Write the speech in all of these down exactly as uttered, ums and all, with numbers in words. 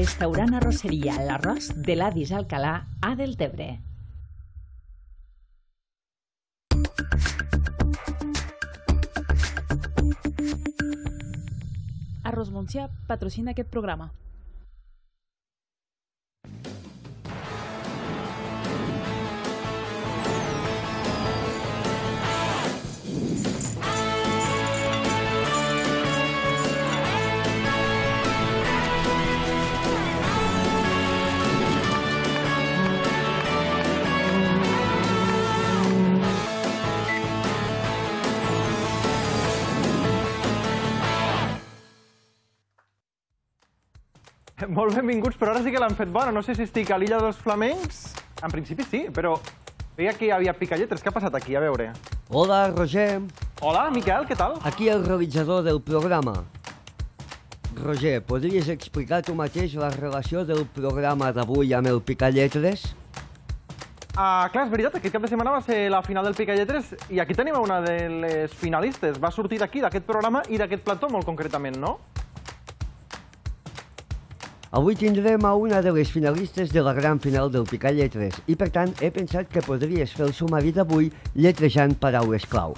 Restaurant Arrosseria l'Arròs de l'Adis Alcalà a Deltebre. Arròs Montsià patrocina aquest programa. Molt benvinguts, però ara sí que l'han fet bona. No sé si estic a l'Illa dels Flamencs. En principi sí, però veia que hi havia picalletres. Què ha passat aquí? A veure. Hola, Roger. Hola, Miquel, què tal? Aquí el realitzador del programa. Roger, podries explicar tu mateix la relació del programa d'avui amb el Picalletres? Ah, clar, és veritat, aquest cap de setmana va ser la final del Picalletres i aquí tenim una de les finalistes. Va sortir d'aquí, d'aquest programa i d'aquest plató molt concretament, no? Avui tindrem a una de les finalistes de la gran final del Picalletres i, per tant, he pensat que podries fer el sumari d'avui lletrejant paraules clau.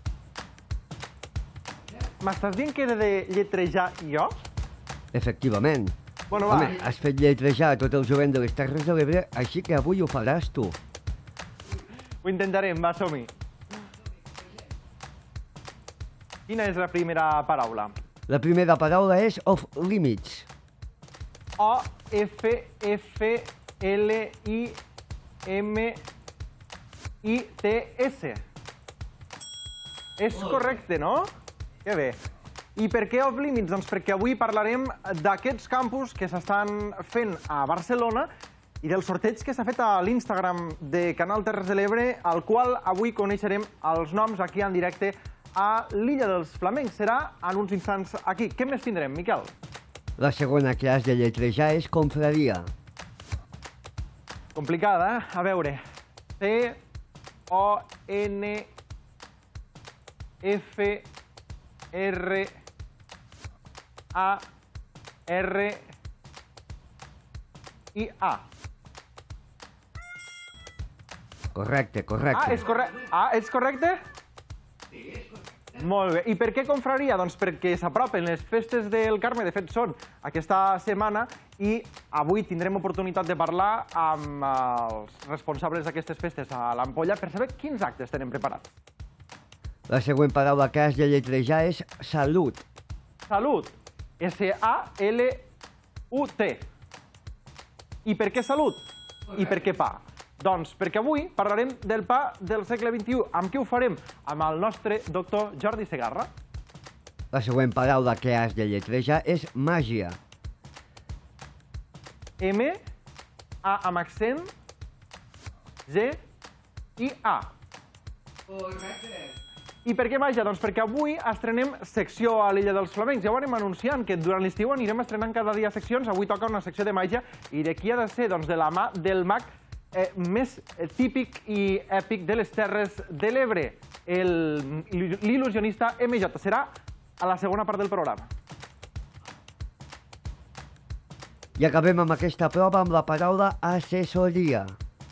M'estàs dient que he de lletrejar jo? Efectivament. Bueno, va. Home, has fet lletrejar tot el jovent de les Terres de l'Ebre, així que avui ho faràs tu. Ho intentarem, va, som-hi. Quina és la primera paraula? La primera paraula és off limits. O, F, F, L, I, M, I, T, S. És correcte, no? Que bé. I per què off limits? Doncs perquè avui parlarem d'aquests campus que s'estan fent a Barcelona i del sorteig que s'ha fet a l'Instagram de Canal Terres de l'Ebre, al qual avui coneixerem els noms aquí en directe a l'Illa dels Flamencs. Serà en uns instants aquí. Què més tindrem, Miquel? La segona que has de lletrejar és confraria. Complicada, eh? A veure. C, O, N, F, R, A, R, I, A. Correcte, correcte. Ah, és correcte? Ah, és correcte? Sí, és correcte. Molt bé. I per què confraria? Doncs perquè s'apropen les festes del Carme, de fet són aquesta setmana, i avui tindrem oportunitat de parlar amb els responsables d'aquestes festes a l'Ampolla per saber quins actes tenen preparats. La següent paraula que has de lletrejar és salut. Salut. S A L U T. I per què salut? I per què pa? Doncs perquè avui parlarem del pa del segle vint-i-u. Amb qui ho farem? Amb el nostre doctor Jordi Segarra. La següent paraula que has de lletrejar és màgia. M, A amb accent, G, I, A. Correcte. I per què màgia? Doncs perquè avui estrenem secció a l'Illa dels Flamencs. Ja ho anem anunciant, que durant l'estiu anirem estrenant cada dia seccions. Avui toca una secció de màgia i de qui ha de ser? Doncs de la mà del mag més típic i èpic de les Terres de l'Ebre, l'il·lusionista M J. Serà a la segona part del programa. I acabem amb aquesta prova amb la paraula assessoria.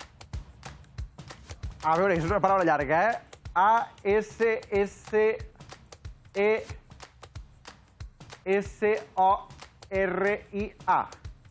A veure, és una paraula llarga, eh? A, S, S, E, S, O, R, I, A.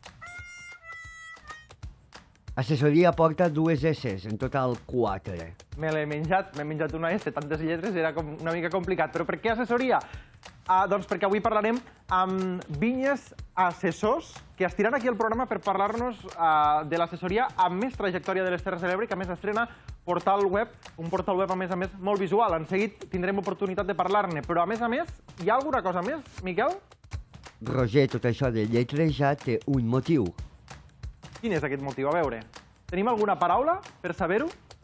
Assessoria porta dues S's, en total quatre. Me l'he menjat, m'he menjat una S, tantes lletres, era una mica complicat. Però per què assessoria? Ah, doncs perquè avui parlarem amb Vinyes Assessors, que estiran aquí al programa per parlar-nos ah, de l'assessoria amb més trajectòria de les Terres de l'Ebre, que a més estrena portal web, un portal web a més a més molt visual. En seguit tindrem oportunitat de parlar-ne, però a més a més, hi ha alguna cosa més, Miquel? Roger, tot això de lletrejar té un motiu. Quin és aquest motiu? A veure, tenim alguna paraula per saber-ho?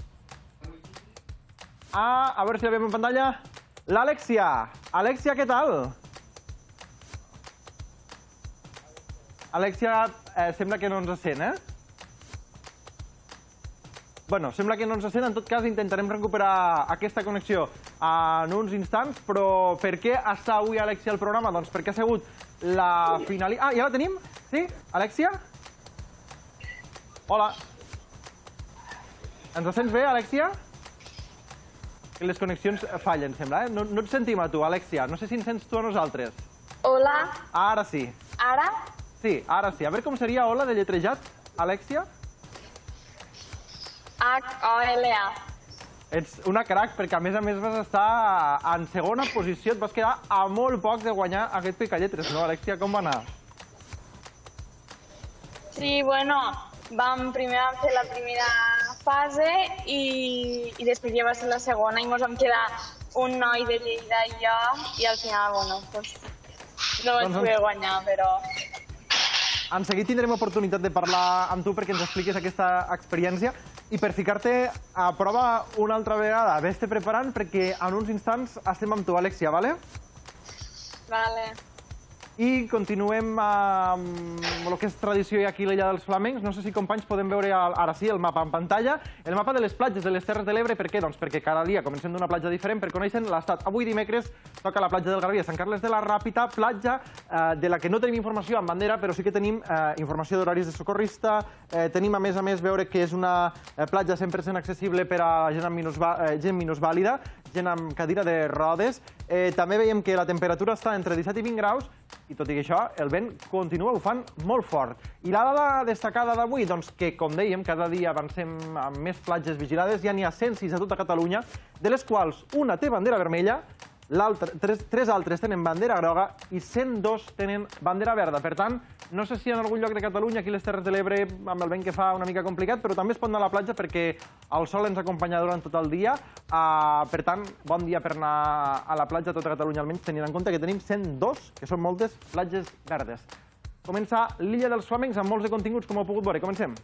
Ah, a veure si la veiem en pantalla. L'Alexia. Alexia, què tal? Alexia, eh, sembla que no ens sent, eh? Bueno, sembla que no ens sent, en tot cas intentarem recuperar aquesta connexió en uns instants, però per què està avui Alexia al programa? Doncs perquè ha sigut la finalista... Ah, ja la tenim? Sí? Alexia? Hola. Ens sents bé, Alexia? Les connexions fallen, sembla, eh? No, no et sentim a tu, Alexia. No sé si ens sents tu a nosaltres. Hola. Ara sí. Ara? Sí, ara sí. A veure com seria hola de lletrejat, Alexia? H O L A. Ets una crac, perquè a més a més vas estar en segona posició. Et vas quedar a molt poc de guanyar aquest Picalletres, no, Alexia? Com va anar? Sí, bueno, vam, primer vam fer la primera fase i, i després ja va ser la segona i ens vam quedar un noi de Lleida i jo i al final, bueno, pues, no vaig Doncs poder guanyar, però... En seguit tindrem oportunitat de parlar amb tu perquè ens expliquis aquesta experiència i per ficar-te a prova una altra vegada, ves-te preparant perquè en uns instants estem amb tu, Alexia, vale? Vale. I continuem amb el que és tradició i aquí l'Illa dels Flamencs. No sé si, companys, podem veure ara sí el mapa en pantalla. El mapa de les platges de les Terres de l'Ebre. Per què? Doncs perquè cada dia comencem d'una platja diferent per conèixer l'estat. Avui dimecres toca la platja del Garbí a Sant Carles de la Ràpita, platja de la que no tenim informació en bandera, però sí que tenim informació d'horaris de socorrista. Tenim, a més a més, veure que és una platja cent per cent accessible per a gent minusvàlida, gent amb cadira de rodes. També veiem que la temperatura està entre disset i vint graus i, tot i això, el vent continua bufant molt fort. I la dada destacada d'avui, doncs que, com dèiem, cada dia avancem amb més platges vigilades. Ja n'hi ha cent sis a tota Catalunya, de les quals una té bandera vermella, tres, tres altres tenen bandera groga i cent dos tenen bandera verda. Per tant, no sé si en algun lloc de Catalunya, aquí a les Terres de l'Ebre, amb el vent que fa una mica complicat, però també es pot anar a la platja perquè el sol ens acompanya durant tot el dia. Uh, per tant, bon dia per anar a la platja a tota Catalunya, almenys tenint en compte que tenim cent dos, que són moltes, platges verdes. Comença l'Illa dels Flamencs amb molts de continguts, com heu pogut veure. Comencem.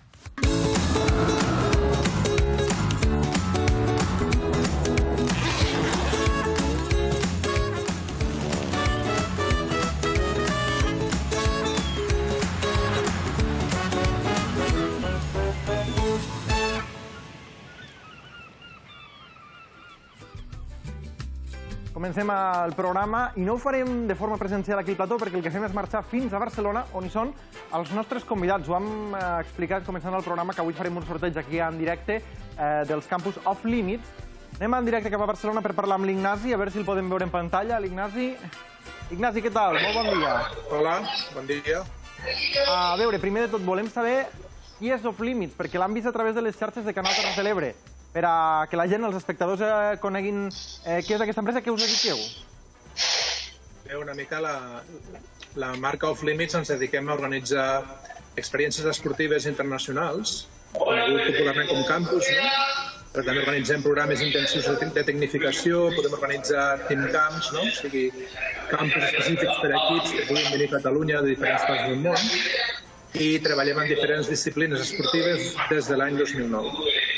Comencem el programa i no ho farem de forma presencial aquí al plató perquè el que fem és marxar fins a Barcelona, on hi són els nostres convidats. Ho hem explicat començant el programa, que avui farem un sorteig aquí en directe dels campus Off Limits. Anem en directe cap a Barcelona per parlar amb l'Ignasi, a veure si el podem veure en pantalla. L'Ignasi... Ignasi, què tal? Molt bon dia. Hola, bon dia. A veure, primer de tot, volem saber qui és Off Limits, perquè l'han vist a través de les xarxes de Canal Terres de l'Ebre. Per a que la gent, els espectadors, coneguin què és aquesta empresa, què us dediqueu? Bé, una mica la marca Off Limits ens dediquem a organitzar experiències esportives internacionals, conegut popularment com campus, no? Però també organitzem programes intensius de tecnificació, podem organitzar team camps, no? O sigui, campus específics per a equips que puguin venir a Catalunya de diferents parts del món, i treballem en diferents disciplines esportives des de l'any dos mil nou.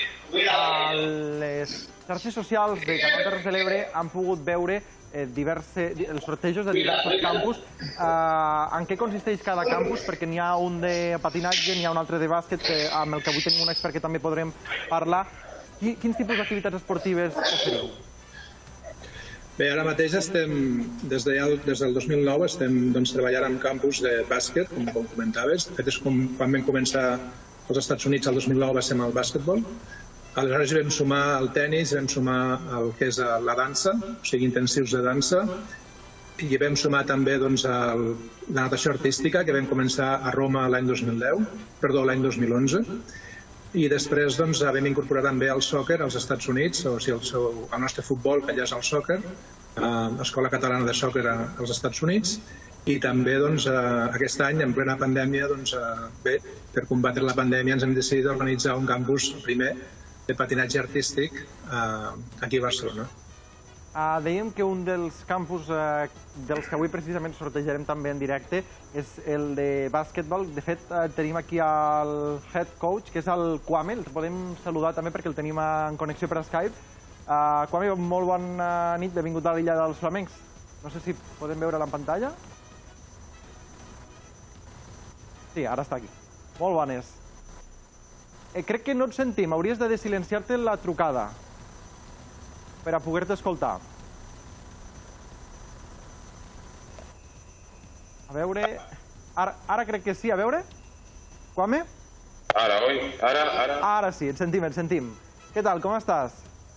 A les xarxes socials de Canal Terres de l'Ebre han pogut veure els sortejos de diversos campus. En què consisteix cada campus? Perquè n'hi ha un de patinatge, n'hi ha un altre de bàsquet, amb el que avui tenim un expert que també podrem parlar. Quins tipus d'activitats esportives oferiu? Bé, ara mateix estem, des del dos mil nou, estem treballant en campus de bàsquet, com comentaves. De fet, és quan vam començar als Estats Units el dos mil nou va ser amb el bàsquetbol. Aleshores hi vam sumar el tennis, hi vam sumar el que és la dansa, o sigui, intensius de dansa, i hi vam sumar també la natació artística, que vam començar a Roma l'any dos mil deu, perdó, l'any dos mil onze, i després vam incorporar també el sòquer als Estats Units, o sigui, el nostre futbol, que allà és el sòquer, Escola Catalana de Sòquer als Estats Units, i també aquest any, en plena pandèmia, bé, per combatre la pandèmia ens hem decidit organitzar un campus primer de patinatge artístic aquí a Barcelona. Dèiem que un dels campus dels que avui precisament sortejarem també en directe és el de bàsquetbol. De fet, tenim aquí el head coach, que és el Kwame. El podem saludar també perquè el tenim en connexió per Skype. Kwame, molt bona nit, benvingut a l'Illa dels Flamencs. No sé si podem veure-la en pantalla. Sí, ara està aquí. Molt bones. Crec que no et sentim. Hauries de desilenciar-te la trucada per a poder-te escoltar. A veure... Ara, ara crec que sí, a veure. Kwame? Ara, oi? Ara, ara... Ara sí, et sentim, et sentim. Què tal, com estàs?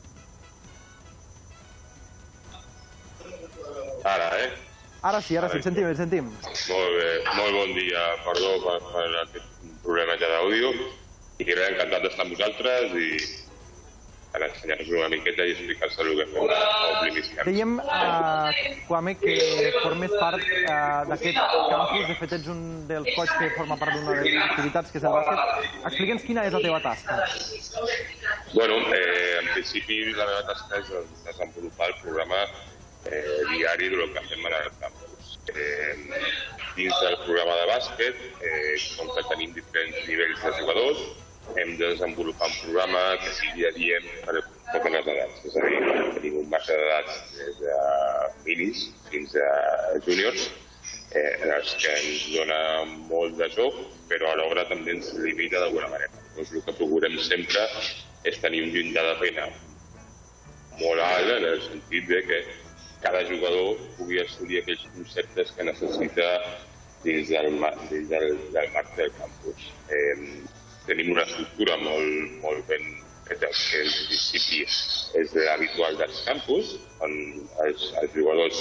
Ara, eh? Ara sí, ara sí, et sentim, et sentim. Molt bé, molt bon dia. Perdó per, per aquest problema ja d'àudio. I que res, encantat d'estar amb vosaltres i per ensenyar-vos una miqueta i explicar-vos el que fem a Oblimis Camps. Dèiem, uh, Kwame, que formes part uh, d'aquest campus. De fet, ets un dels coach que forma part d'una de les activitats, que és el bàsquet. Explica'ns quina és la teva tasca. Bueno, eh, en principi la meva tasca és desenvolupar el programa eh, diari del que fem en el campus. Eh, dins del programa de bàsquet, eh, com que tenim diferents nivells de jugadors, hem de desenvolupar un programa que sigui adient per a totes les edats. És a dir, tenim un marge d'edats des de minis fins a júniors, eh, en els que ens dona molt de joc, però alhora també ens limita d'alguna manera. Doncs el que procurem sempre és tenir un llindar de feina molt alt, en el sentit de que cada jugador pugui assolir aquells conceptes que necessita dins del, dins del, del marc del campus. Eh, tenim una estructura molt, molt ben feta, que en principi és l'habitual dels campus, on els, els jugadors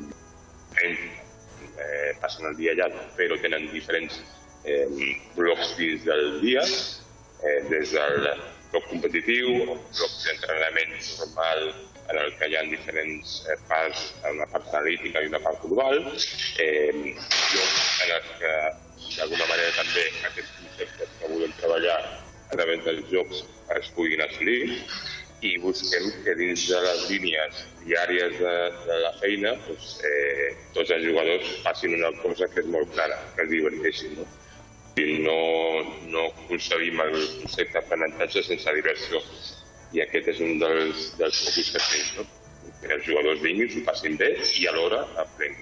eh, passen el dia allà, però tenen diferents eh, blocs dins del dia, eh, des del bloc competitiu, bloc d'entrenament normal, en el que hi ha diferents eh, parts, una part analítica i una part global, eh, llocs en els que d'alguna manera també aquests conceptes que volem treballar a través dels jocs es puguin assolir i busquem que dins de les línies diàries de, de la feina doncs, eh, tots els jugadors facin una cosa que és molt clara, que es diverteixin. No? I no, no concebim el concepte d'aprenentatge sense diversió. I aquest és un dels, dels focus que tenim, no? Que els jugadors vinguin, s'ho passin bé i alhora aprenguin.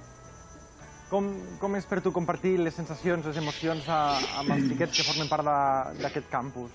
Com, com és per tu compartir les sensacions, les emocions a, amb els xiquets que formen part d'aquest campus?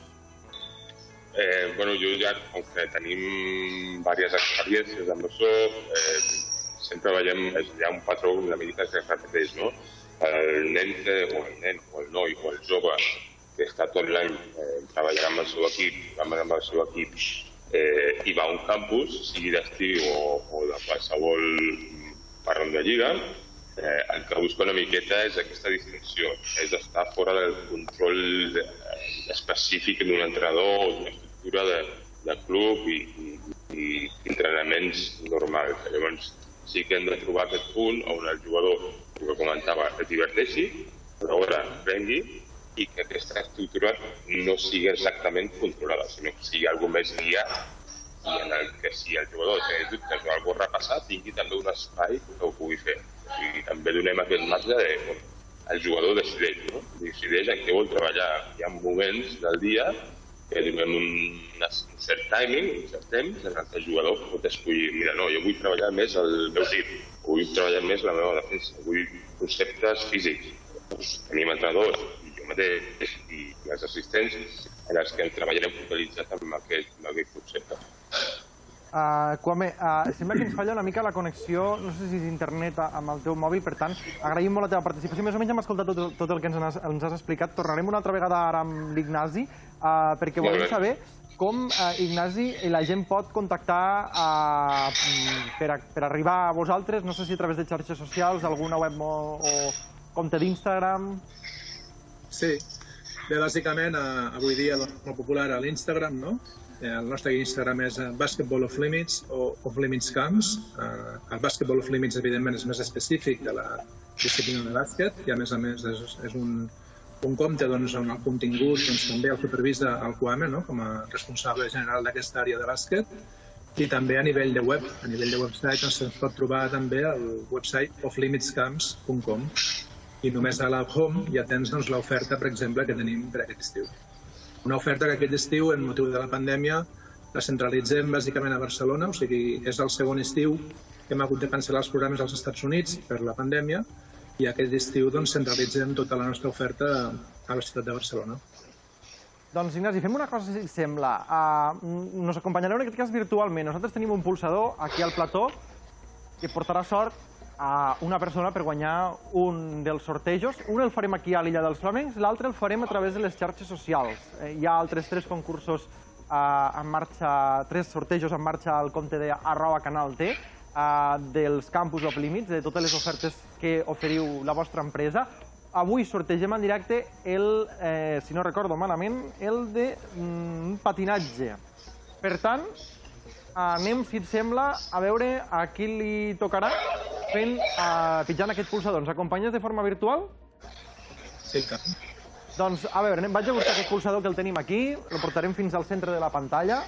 Eh, bueno, jo ja, com que tenim diverses experiències amb això, eh, sempre veiem, hi ha un patró una mica que es repeteix, no? El nen, o el nen, o el noi, o el jove que està tot l'any eh, treballant amb el seu equip, amb el seu equip, eh, i va a un campus, sigui d'estiu o, o de qualsevol parrón de lliga, eh, el que busca una miqueta és aquesta distinció, és estar fora del control de, específic d'un entrenador o d'una estructura de, de club i, i, i entrenaments normals. Llavors sí que hem de trobar aquest punt on el jugador, el que comentava, es diverteixi, però ara prengui i que aquesta estructura no sigui exactament controlada, sinó que sigui alguna més guiat i en el que si el jugador té dubtes o alguna cosa repassat, tingui també un espai que ho pugui fer. I també donem aquest marge de bon, el jugador decideix, no? Decideix en què vol treballar. Hi ha moments del dia que donem un, un cert timing, un cert temps, en què el jugador pot escollir, mira, no, jo vull treballar més el meu tir, o vull treballar més la meva defensa, vull conceptes físics. Doncs tenim entrenadors, i jo mateix, i els assistents, en els que treballarem focalitzat amb aquest, amb aquest concepte. Uh, Kwame, uh, sembla que ens falla una mica la connexió, no sé si és internet amb el teu mòbil, per tant, agraïm molt la teva participació. Més o menys hem escoltat tot, tot el que ens has, ens has explicat. Tornarem una altra vegada ara amb l'Ignasi, uh, perquè volem saber com, uh, Ignasi, la gent pot contactar uh, per, a, per arribar a vosaltres, no sé si a través de xarxes socials, alguna web o, o compte d'Instagram. Sí, bé, bàsicament, uh, avui dia doncs, molt popular a l'Instagram, no? El nostre Instagram és Basketball of Limits o Of Limits Camps. El Basketball of Limits, evidentment, és més específic de la disciplina de bàsquet i, a més a més, és, és un, un compte doncs, on el contingut doncs, també el supervisa el Kwame, no? Com a responsable general d'aquesta àrea de bàsquet, i també a nivell de web, a nivell de website, doncs, es pot trobar també al website of limits camps punt com, i només a la home ja tens doncs, l'oferta, per exemple, que tenim per aquest estiu. Una oferta que aquest estiu, en motiu de la pandèmia, la centralitzem bàsicament a Barcelona, o sigui, és el segon estiu que hem hagut de cancel·lar els programes als Estats Units per la pandèmia, i aquest estiu doncs, centralitzem tota la nostra oferta a la ciutat de Barcelona. Doncs, Ignasi, fem una cosa, si sembla. Uh, nos acompanyareu en aquest cas virtualment. Nosaltres tenim un pulsador aquí al plató que portarà sort una persona per guanyar un dels sortejos. Un el farem aquí a l'Illa dels Flamencs, l'altre el farem a través de les xarxes socials. Hi ha altres tres concursos en marxa, tres sortejos en marxa al compte de arroba canal T, dels campus Off Limits, de totes les ofertes que oferiu la vostra empresa. Avui sortegem en directe el, si no recordo malament, el de patinatge. Per tant, anem, si et sembla, a veure a qui li tocarà fent, pitjant aquest pulsador. Ens acompanyes de forma virtual? Sí, clar. Doncs, a veure, vaig a buscar aquest pulsador que el tenim aquí, el portarem fins al centre de la pantalla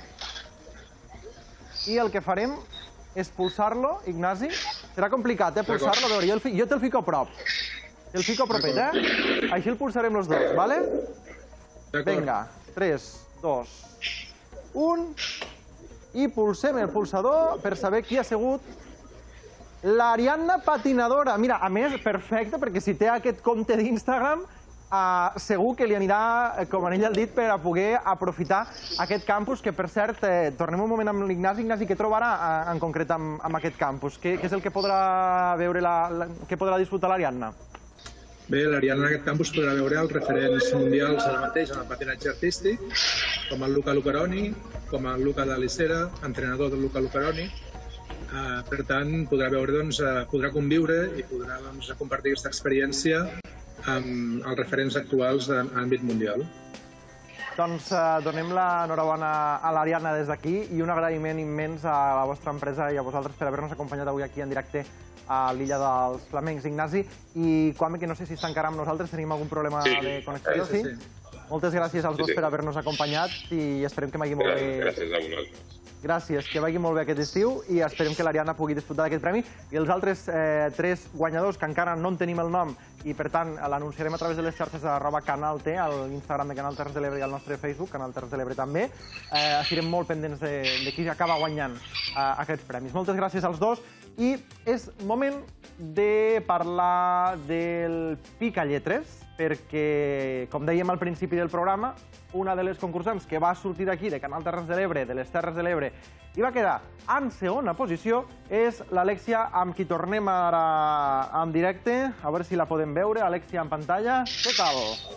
i el que farem és pulsar-lo, Ignasi. Serà complicat, eh, pulsar-lo. A veure, jo te'l fico a prop. Te'l fico a propet, eh? Així el pulsarem els dos, vale? Vinga, tres, dos, un... I pulsem el pulsador per saber qui ha sigut l'Ariadna Patinadora. Mira, a més, perfecte, perquè si té aquest compte d'Instagram, segur que li anirà, com en ell ha dit, per a poder aprofitar aquest campus, que per cert, tornem un moment amb l'Ignasi. Ignasi, què trobarà en concret amb aquest campus? Què és el que podrà veure, què podrà disfrutar l'Ariadna? Bé, l'Ariadna en aquest campus podrà veure els referents mundials ara mateix en el patinatge artístic, com el Luca Lucaroni, com el Luca d'Alicera, entrenador del Luca Lucaroni. Per tant, podrà veure, podrà conviure i podrà compartir aquesta experiència amb els referents actuals en àmbit mundial. Doncs donem l'enhorabona a l'Ariadna des d'aquí i un agraïment immens a la vostra empresa i a vosaltres per haver-nos acompanyat avui aquí en directe a l'Illa dels Flamencs, Ignasi. I Kwame, que no sé si està encara amb nosaltres, tenim algun problema de connexió, sí? Moltes gràcies als dos per haver-nos acompanyat i esperem que vagi molt bé. Gràcies a vosaltres. Gràcies, que vagi molt bé aquest estiu i esperem que l'Ariadna pugui disfrutar d'aquest premi. I els altres tres guanyadors, que encara no en tenim el nom i per tant l'anunciarem a través de les xarxes d'arroba canal T, a l'Instagram de Canal Terres de l'Ebre i al nostre Facebook, Canal Terres de l'Ebre també, estarem molt pendents de qui acaba guanyant aquests premis. Moltes gràcies als dos i és moment de parlar del Picalletres, perquè, com dèiem al principi del programa, una de les concursants que va sortir d'aquí, de Canal Terres de l'Ebre, de les Terres de l'Ebre, i va quedar en segona posició, és l'Alexia, amb qui tornem ara en directe. A veure si la podem veure. Alexia, en pantalla. Què tal?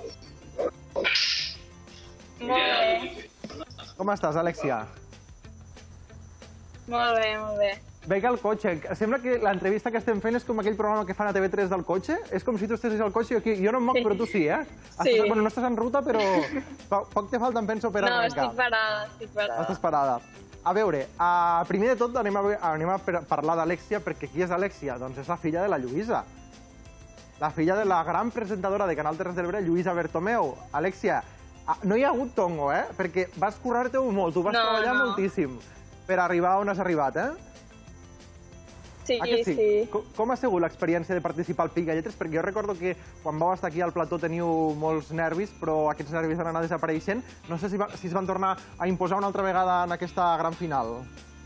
Molt bé. Com estàs, Alexia? Molt bé, molt bé. Veig al cotxe. Sembla que l'entrevista que estem fent és com aquell programa que fan a T V tres del cotxe. És com si tu estiguessis al cotxe i aquí. Jo no em moc, però tu sí, eh? Sí. Bueno, no estàs en ruta, però poc te falta, em penso, per arrencar. No, estic parada, estic parada. Estàs parada. A veure, primer de tot anem a parlar d'Alexia, perquè qui és Alexia? Doncs és la filla de la Lluïsa. La filla de la gran presentadora de Canal Terres de l'Ebre, Lluïsa Bertomeu. Alexia, no hi ha hagut tongo, eh? Perquè vas currar-te-ho molt, tu vas treballar moltíssim per arribar on has arribat, eh? Sí, sí. Com ha sigut l'experiència de participar al Picalletres? Perquè jo recordo que quan vau estar aquí al plató teniu molts nervis, però aquests nervis van anar desapareixent. No sé si es van tornar a imposar una altra vegada en aquesta gran final.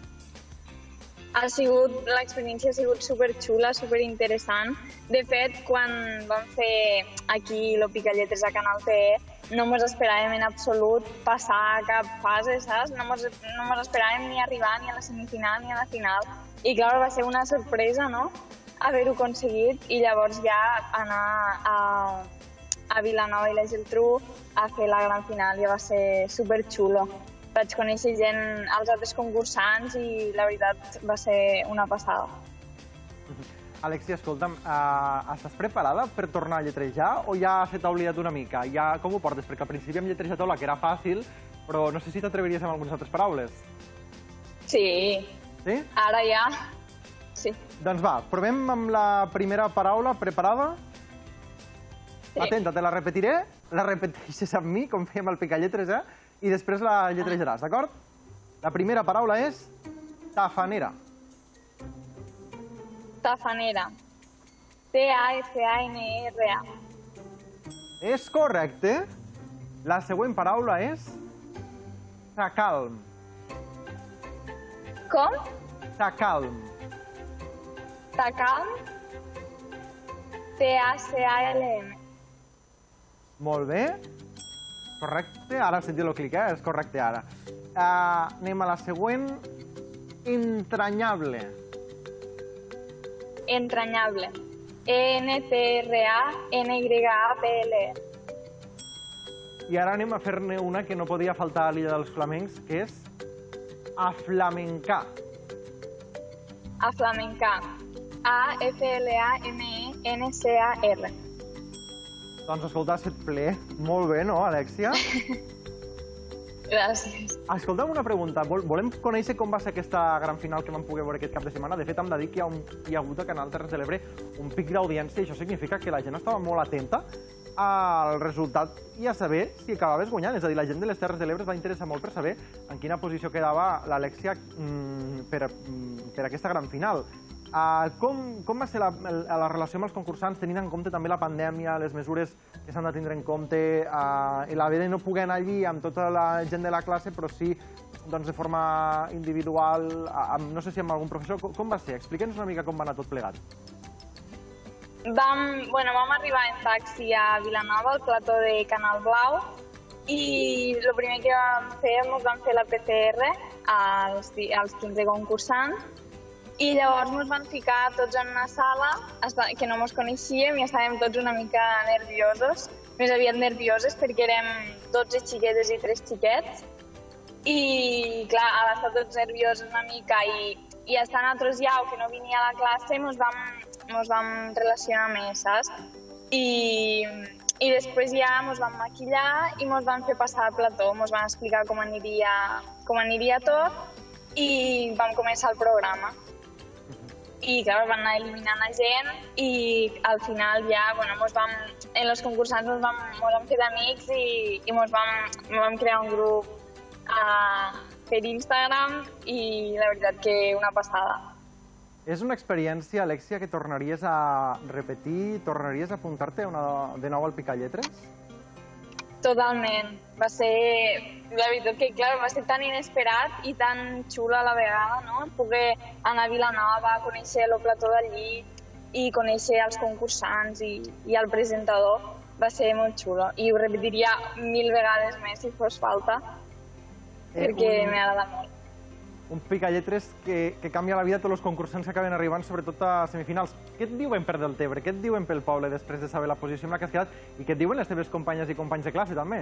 Ha sigut, l'experiència ha sigut superxula, superinteressant. De fet, quan vam fer aquí el Picalletres a Canal T E, no ens esperàvem en absolut passar cap fase, saps? No ens esperàvem ni arribar ni a la semifinal ni a la final. I, clar, va ser una sorpresa, no?, haver-ho aconseguit i llavors ja anar a Vilanova i la Geltrú a fer la gran final ja va ser superxulo. Vaig conèixer gent, els altres concursants, i la veritat va ser una passada. Alexia, escolta'm, estàs preparada per tornar a lletrejar o ja se t'ha oblidat una mica? Com ho portes? Perquè al principi hem lletrejat la que era fàcil, però no sé si t'atreviries amb algunes altres paraules. Sí. Sí? Ara ja, sí. Doncs va, provem amb la primera paraula. Preparada? Sí. Atenta, te la repetiré, la repeteixes amb mi, com fèiem al Picalletres, eh? I després la lletrejaràs, d'acord? La primera paraula és tafanera. Tafanera. T A F A N E R A. És correcte. La següent paraula és sacalm. Com? Sacalm. Sacalm. T A C A L M. Molt bé. Correcte. Ara has sentit el clic, eh? És correcte ara. Anem a la següent. Entranyable. entranyable. E N T R A N Y A B L E. I ara anem a fer-ne una que no podia faltar a l'Illa dels Flamencs, que és aflamencar. Aflamencar. A F L A M E N C A R. Doncs escolta, set ple. Molt bé, no, Alexia? Gràcies. Escolta'm una pregunta. Volem conèixer com va ser aquesta gran final que vam poder veure aquest cap de setmana. De fet, hem de dir que hi ha, un, hi ha hagut a Canal Terres de l'Ebre un pic d'audiència i això significa que la gent estava molt atenta al resultat i a saber si acabaves guanyant. És a dir, la gent de les Terres de l'Ebre es va interessar molt per saber en quina posició quedava l'Alexia mm, per, mm, per aquesta gran final. Uh, com, com va ser la, la relació amb els concursants, tenint en compte també la pandèmia, les mesures que s'han de tindre en compte, uh, i l'haver de no poder anar allí amb tota la gent de la classe, però sí doncs, de forma individual, amb, no sé si amb algun professor. Com, com va ser? Explica'ns una mica com va anar tot plegat. Vam, bueno, vam arribar en taxi a Vilanova, al plató de Canal Blau, i el primer que vam fer, ens vam fer la P C R als, als quinze concursants, i llavors ens van ficar tots en una sala que no ens coneixíem i estàvem tots una mica nerviosos, més aviat nervioses perquè érem dotze xiquetes i tres xiquets. I clar, a estar tots nerviosos una mica i, i estar nosaltres ja o que no venia a la classe, ens vam, ens vam relacionar més, saps? I, i després ja ens vam maquillar i ens vam fer passar al plató, ens van explicar com aniria, com aniria tot i vam començar el programa. I clar, van anar eliminant la gent i al final ja, bueno, mos vam, en els concursants ens vam, mos vam fer d'amics i, i mos vam, mos vam crear un grup uh, per Instagram i la veritat que una passada. És una experiència, Alexia, que tornaries a repetir, tornaries a apuntar-te de nou al Picalletres? Totalment. Va ser, la veritat que, clar, va ser tan inesperat i tan xulo a la vegada, no? Poder anar a Vilanova, conèixer el plató d'allí i conèixer els concursants i, i el presentador. Va ser molt xulo i ho repetiria mil vegades més si fos falta, eh, perquè un... m'agrada molt. Un Picalletres que, que canvia la vida a tots els concursants que acaben arribant, sobretot a semifinals. Què et diuen per Deltebre? Què et diuen pel poble després de saber la posició en la que has quedat? I què et diuen les teves companyes i companys de classe, també?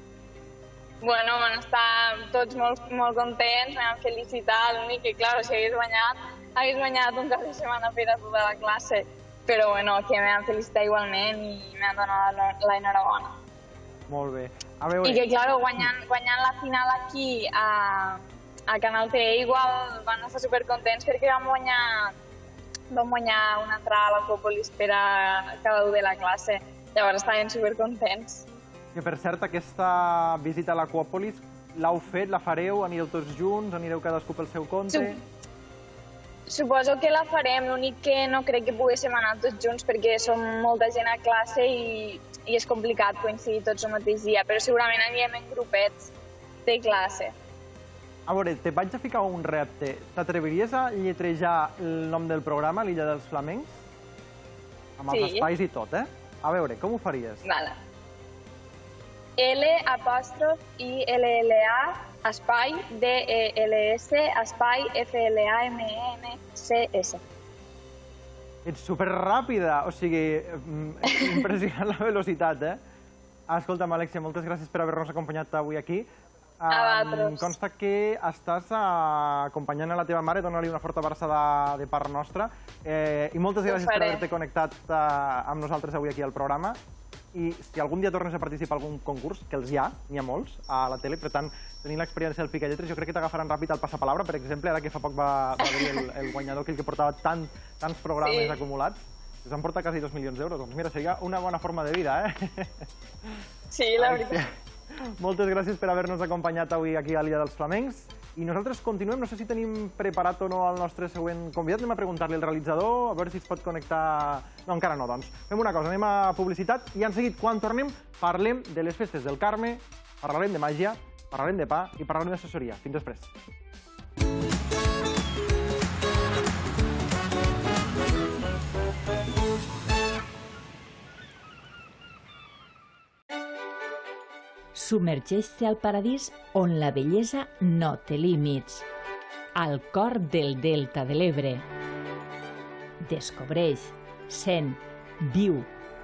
Bueno, van estar tots molt, molt contents, m'han felicitat, l'únic que, clar, si hagués guanyat, hagués guanyat un cap de setmana per a tota la classe. Però, bueno, que m'han felicitat igualment i m'han donat l'enhorabona. Molt bé. A veure... I que, clar, guanyant, guanyant la final aquí a, a Canal T E igual van estar supercontents perquè vam guanyar, vam guanyar una entrada a l'Acròpolis per a cada un de la classe. Llavors estaven supercontents. Que, per cert, aquesta visita a l'Acròpolis l'heu fet, la fareu, anireu tots junts, anireu cadascú pel seu compte? Suposo que la farem, l'únic que no crec que poguéssim anar tots junts perquè som molta gent a classe i, i és complicat coincidir tots el mateix dia, però segurament anirem en grupets de classe. A veure, te vaig a ficar un repte. T'atreviries a lletrejar el nom del programa, l'Illa dels Flamencs? Amb els espais i tot, eh? A veure, com ho faries? Vale. L, apòstrof, I, L, L, A, espai, D, E, L, S, espai, F, L, A, M, E, N, C, S. Ets superràpida, o sigui, impressionant la velocitat, eh? Escolta'm, Alexia, moltes gràcies per haver-nos acompanyat avui aquí. A vosaltres. Em consta que estàs acompanyant a la teva mare, dona-li una forta abraçada de part nostra. I moltes gràcies per haver-te connectat amb nosaltres avui aquí al programa. I si algun dia tornes a participar en algun concurs, que els hi ha, n'hi ha molts, a la tele, per tant, tenint l'experiència del Picalletres, jo crec que t'agafaran ràpid el passapalabra, per exemple, ara que fa poc va haver-hi el, el guanyador, aquell que portava tant, tants programes sí. acumulats, es van portar quasi dos milions d'euros. Doncs mira, seria una bona forma de vida, eh? Sí, la veritat. Moltes gràcies per haver-nos acompanyat avui aquí a l'Illa dels Flamencs. I nosaltres continuem, no sé si tenim preparat o no el nostre següent convidat. Anem a preguntar-li al realitzador, a veure si es pot connectar... No, encara no, doncs. Fem una cosa, anem a publicitat i en seguit, quan tornem, parlem de les festes del Carme, parlarem de màgia, parlarem de pa i parlarem d'assessoria. Fins després. Submergeix-te al paradís on la bellesa no té límits. Al cor del Delta de l'Ebre. descobreix, sent, viu.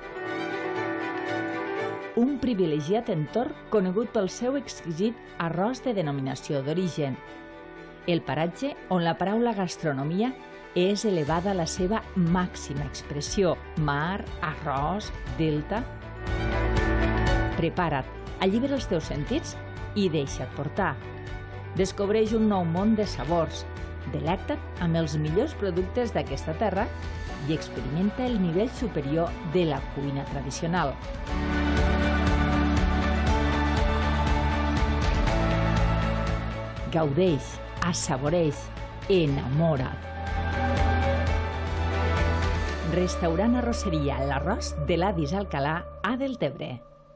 Un privilegiat entorn conegut pel seu exquisit arròs de denominació d'origen. El paratge on la paraula gastronomia és elevada a la seva màxima expressió, mar, arròs, delta. Prepara't, allibera els teus sentits i deixa't portar. Descobreix un nou món de sabors, delecta't amb els millors productes d'aquesta terra i experimenta el nivell superior de la cuina tradicional. Gaudeix, assaboreix, enamora't. Restaurant Arrosseria l'Arròs de l'Avis Alcalà a Deltebre.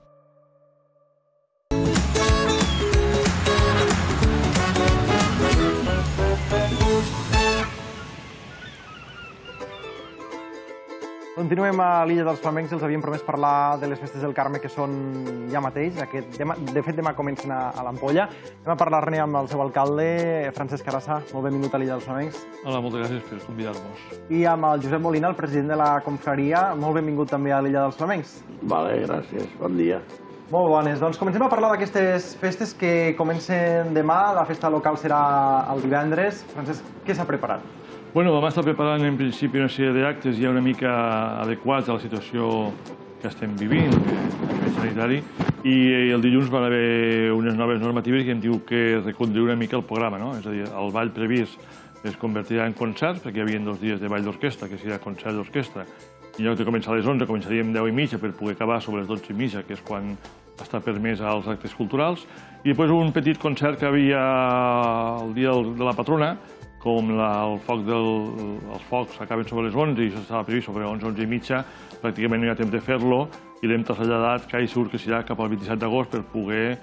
Continuem a l'Illa dels Flamencs, els havíem promès parlar de les festes del Carme que són ja mateix, de fet demà comencen a l'Ampolla. Anem a parlar-ne amb el seu alcalde, Francesc Arassa, molt benvingut a l'Illa dels Flamencs. Hola, moltes gràcies per convidar-nos. I amb el Josep Molina, el president de la confraria, molt benvingut també a l'Illa dels Flamencs. Vale, gràcies, bon dia. Molt bones, doncs comencem a parlar d'aquestes festes que comencen demà, la festa local serà el divendres. Francesc, què s'ha preparat? Bueno, vam estar preparant en principi una sèrie d'actes ja una mica adequats a la situació que estem vivint, a nivell sanitari, i el dilluns van haver unes noves normatives que hem tingut que reconduir una mica el programa, no? És a dir, el ball previst es convertirà en concerts, perquè hi havia dos dies de ball d'orquestra, que seria concert d'orquestra, i en lloc de començar a les onze, començaríem a deu i mitja per poder acabar sobre les dotze i mitja, que és quan està permès als actes culturals, i després un petit concert que havia el dia de la patrona, com els focs acaben sobre les onze i això estava previst sobre onze, onze i mitja, pràcticament no hi ha temps de fer-lo i l'hem traslladat, que hi surt que serà cap al vint-i-set d'agost per poder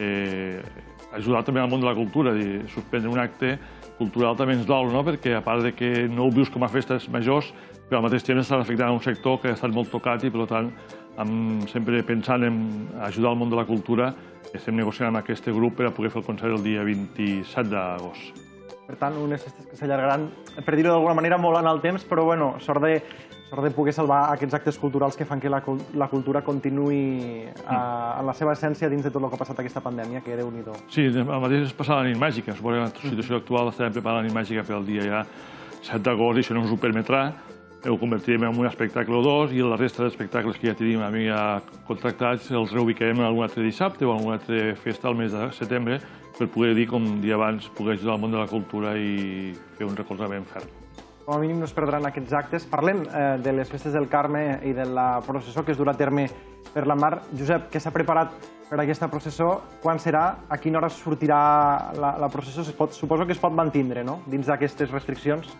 ajudar també al món de la cultura, suspendre un acte cultural també ens dol, perquè a part que no ho vius com a festes majors, però al mateix temps està afectant un sector que ha estat molt tocat i per tant, sempre pensant en ajudar al món de la cultura, estem negociant amb aquest grup per a poder fer el concert el dia vint-i-set d'agost. Per tant, unes festes que s'allargaran, per dir-ho d'alguna manera, molt en el temps, però bueno, sort de poder salvar aquests actes culturals que fan que la cultura continuï en la seva essència dins de tot el que ha passat aquesta pandèmia, que Déu-n'hi-do. Sí, el mateix es passa a la nit màgica. Suposo que en la situació actual estarem preparant la nit màgica per al dia ja set d'agost i això no ens ho permetrà. Ho convertirem en un espectacle o dos i la resta d'espectacles que ja tenim contractats els reubicarem en algun altre dissabte o en alguna altra festa al mes de setembre per poder dir, com dia abans, poder ajudar al món de la cultura i fer un recolzament ferm. Com a mínim no es perdran aquests actes. Parlem de les festes del Carme i de la processó que es durà a terme per la mar. Josep, què s'ha preparat per aquesta processó? Quan serà? A quina hora sortirà la processó? Suposo que es pot mantindre, no?, dins d'aquestes restriccions.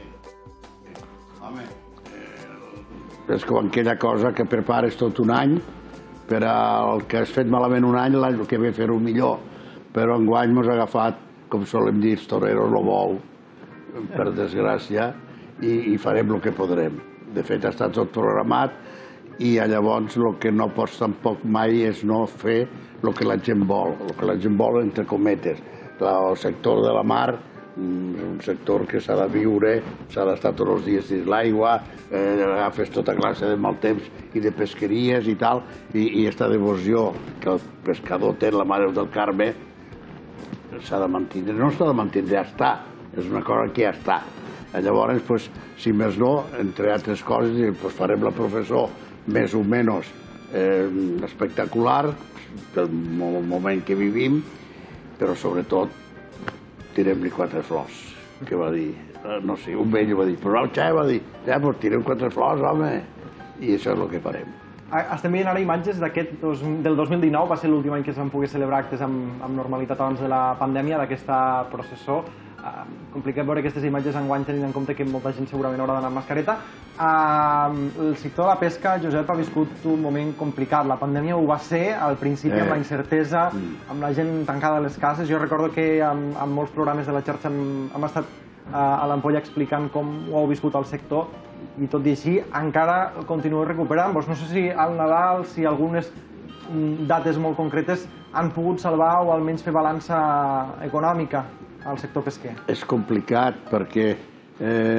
Home, és com aquella cosa que prepares tot un any per al que has fet malament un any, l'any que ve fer-ho millor. Però enguany ens ha agafat, com solem dir, els toreros, el bou, per desgràcia, i farem el que podrem. De fet, està tot programat i llavors el que no pots tampoc mai és no fer el que la gent vol, el que la gent vol entre cometes. El sector de la mar és un sector que s'ha de viure, s'ha d'estar tots els dies dins l'aigua, agafes tota classe de mal temps i de pesqueries i tal, i aquesta devoció que el pescador té en la Mare del Carme s'ha de mantindre. No s'ha de mantindre, ja està. És una cosa que ja està. Llavors, si més no, entre altres coses, farem la professó més o menys espectacular pel moment que vivim, però sobretot tirem-li quatre flors, que va dir, no sé, un vell va dir, però el xai va dir, ja, doncs tirem quatre flors, home, i això és el que farem. Estem veient ara imatges del dos mil dinou, va ser l'últim any que es van poder celebrar actes amb normalitat abans de la pandèmia, d'aquesta processó. Complicat veure aquestes imatges enguany tenint en compte que molta gent segurament haurà d'anar amb mascareta. El sector de la pesca, Josep, ha viscut un moment complicat. La pandèmia ho va ser al principi amb la incertesa, amb la gent tancada a les cases. Jo recordo que en molts programes de la xarxa hem estat a l'Ampolla explicant com ho heu viscut al sector i tot i així encara continueu recuperant-vos. No sé si al Nadal, si algunes dates molt concretes han pogut salvar o almenys fer balança econòmica al sector pesquer. És complicat perquè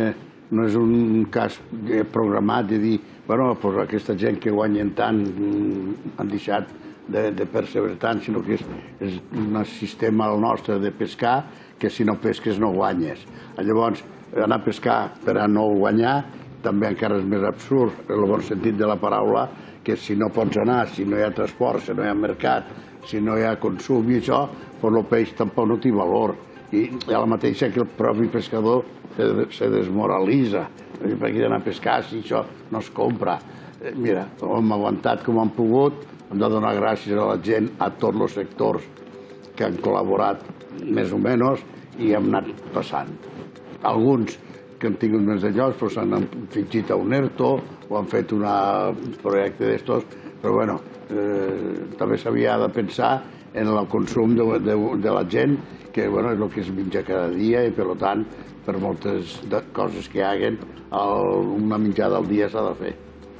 no és un cas programat de dir, bueno, doncs aquesta gent que guanyen tant han deixat de percebre tant, sinó que és un sistema el nostre de pescar que si no pesques no guanyes. Llavors, anar a pescar per a no guanyar també encara és més absurd, en el bon sentit de la paraula, que si no pots anar, si no hi ha transport, si no hi ha mercat, si no hi ha consum i això, doncs el peix tampoc no té valor. I a la mateixa que el propi pescador se desmoralitza, perquè anar a pescar si això no es compra. Mira, hem aguantat com hem pogut, hem de donar gràcies a la gent, a tots els sectors que han col·laborat més o menys i hem anat passant. Alguns que han tingut més d'allòs però s'han fingit a un ERTO o han fet un projecte d'estos, però bueno, també s'havia de pensar en el consum de la gent, que és el que es menja cada dia i per tant, per moltes coses que hi haguen, una menjada al dia s'ha de fer.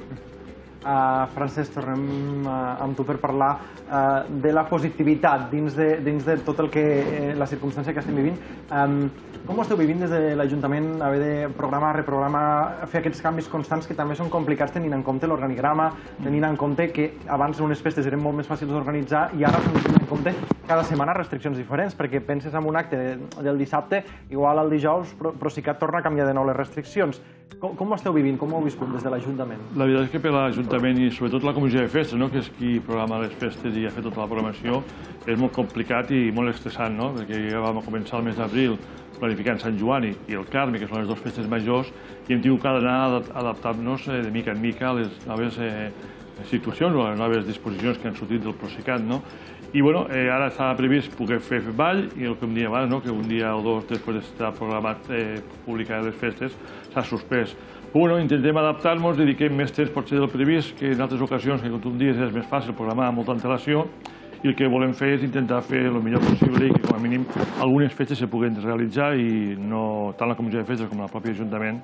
Francesc, tornem amb tu per parlar de la positivitat dins de tot el que la circumstància que estem vivint. Com ho esteu vivint des de l'Ajuntament, haver de programar, reprogramar, fer aquests canvis constants que també són complicats tenint en compte l'organigrama, tenint en compte que abans unes festes eren molt més fàcils d'organitzar i ara s'han de tenir en compte cada setmana restriccions diferents, perquè penses en un acte del dissabte, igual el dijous, però sí que et torna a canviar de nou les restriccions. Com ho esteu vivint? Com ho heu viscut des de l'Ajuntament? La veritat és que per l'Ajuntament i sobretot la Comissió de Festes, que és qui programa les festes i ha fet tota la programació, és molt complicat i molt estressant, perquè ja vam començar el mes d'abril planificant Sant Joan i el Carme, que són les dues festes majors, i hem tingut que anar adaptant-nos de mica en mica a les noves situacions o a les noves disposicions que han sortit del Procicat. I ara estava previst poder fer ball, i el que em deia abans, que un dia o dos després d'estar programat publicar les festes, s'ha suspès. Però intentem adaptar-nos, dediquem més temps potser del previst, que en altres ocasions, que com un dia és més fàcil programar amb molta antelació, i el que volem fer és intentar fer el millor possible i que com a mínim algunes festes se puguen realitzar i tant la Comissió de Festes com el propi Ajuntament